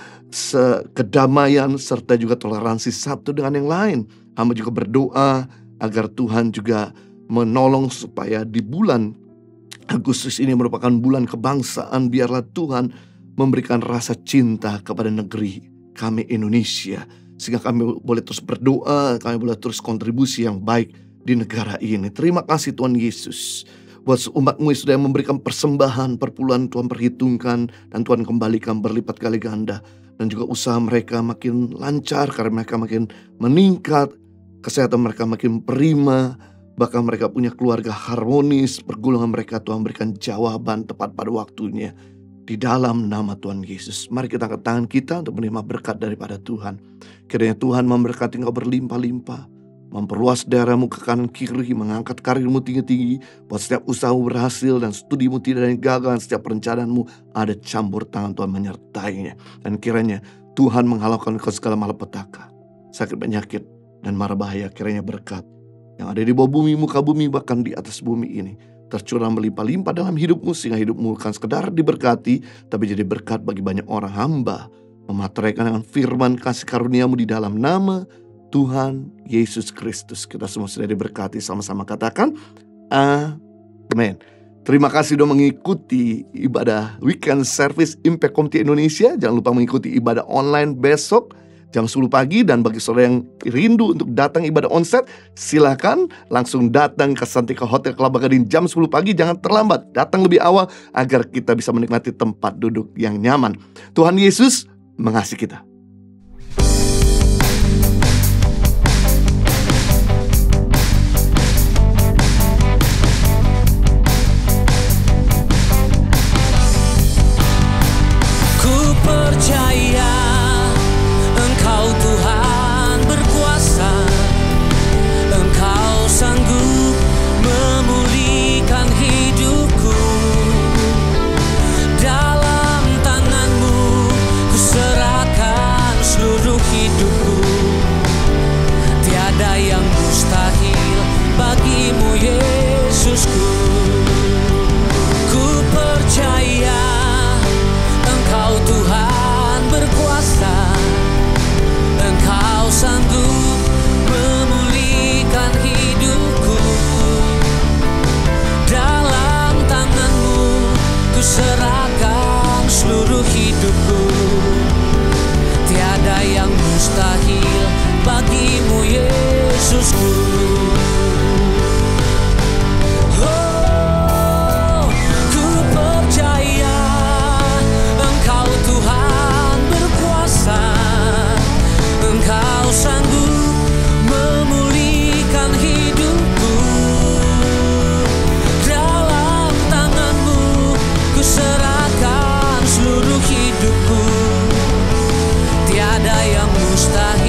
kedamaian serta juga toleransi satu dengan yang lain. Hamba juga berdoa agar Tuhan juga menolong supaya di bulan Agustus ini merupakan bulan kebangsaan. Biarlah Tuhan memberikan rasa cinta kepada negeri kami Indonesia, sehingga kami boleh terus berdoa, kami boleh terus kontribusi yang baik di negara ini. Terima kasih Tuhan Yesus buat umat-Mu yang sudah memberikan persembahan, perpuluhan Tuhan perhitungkan dan Tuhan kembalikan berlipat kali ganda. Dan juga usaha mereka makin lancar karena mereka makin meningkat, kesehatan mereka makin prima, bahkan mereka punya keluarga harmonis, pergulungan mereka Tuhan berikan jawaban tepat pada waktunya. Di dalam nama Tuhan Yesus, mari kita angkat tangan kita untuk menerima berkat daripada Tuhan. Kiranya Tuhan memberkati engkau berlimpah-limpah, memperluas daerahmu ke kanan kiri, mengangkat karirmu tinggi-tinggi, buat setiap usahamu berhasil dan studimu tidak ada yang gagal, dan setiap perencanaanmu ada campur tangan Tuhan menyertainya. Dan kiranya Tuhan menghalalkan engkau segala malapetaka, sakit penyakit dan mara bahaya. Kiranya berkat yang ada di bawah bumi, muka bumi, bahkan di atas bumi ini tercurah melimpah-limpah dalam hidupmu, sehingga hidupmu bukan sekedar diberkati, tapi jadi berkat bagi banyak orang. Hamba memateraikan dengan firman kasih karuniamu di dalam nama Tuhan Yesus Kristus. Kita semua sudah diberkati, sama-sama katakan amin. Terima kasih sudah mengikuti ibadah weekend service Impact Community Indonesia. Jangan lupa mengikuti ibadah online besok jam 10 pagi. Dan bagi saudara yang rindu untuk datang ibadah onsite, silakan langsung datang ke Santika Hotel Kelapa Gading jam 10 pagi. Jangan terlambat, datang lebih awal agar kita bisa menikmati tempat duduk yang nyaman. Tuhan Yesus mengasihi kita. Percaya Engkau Tuhan berkuasa, Engkau sanggup memulihkan hidupku. Dalam tangan-Mu ku serahkan seluruh hidupku. Tiada yang mustahil bagi-Mu Yesusku. Ku percaya Engkau Tuhan berkuasa, Engkau sanggup memulihkan hidupku. Dalam tangan-Mu ku serahkan seluruh hidupku. Tiada yang mustahil bagi-Mu Yesusku. Engkau sanggup memulihkan hidupku. Dalam tangan-Mu ku serahkan seluruh hidupku. Tiada yang mustahil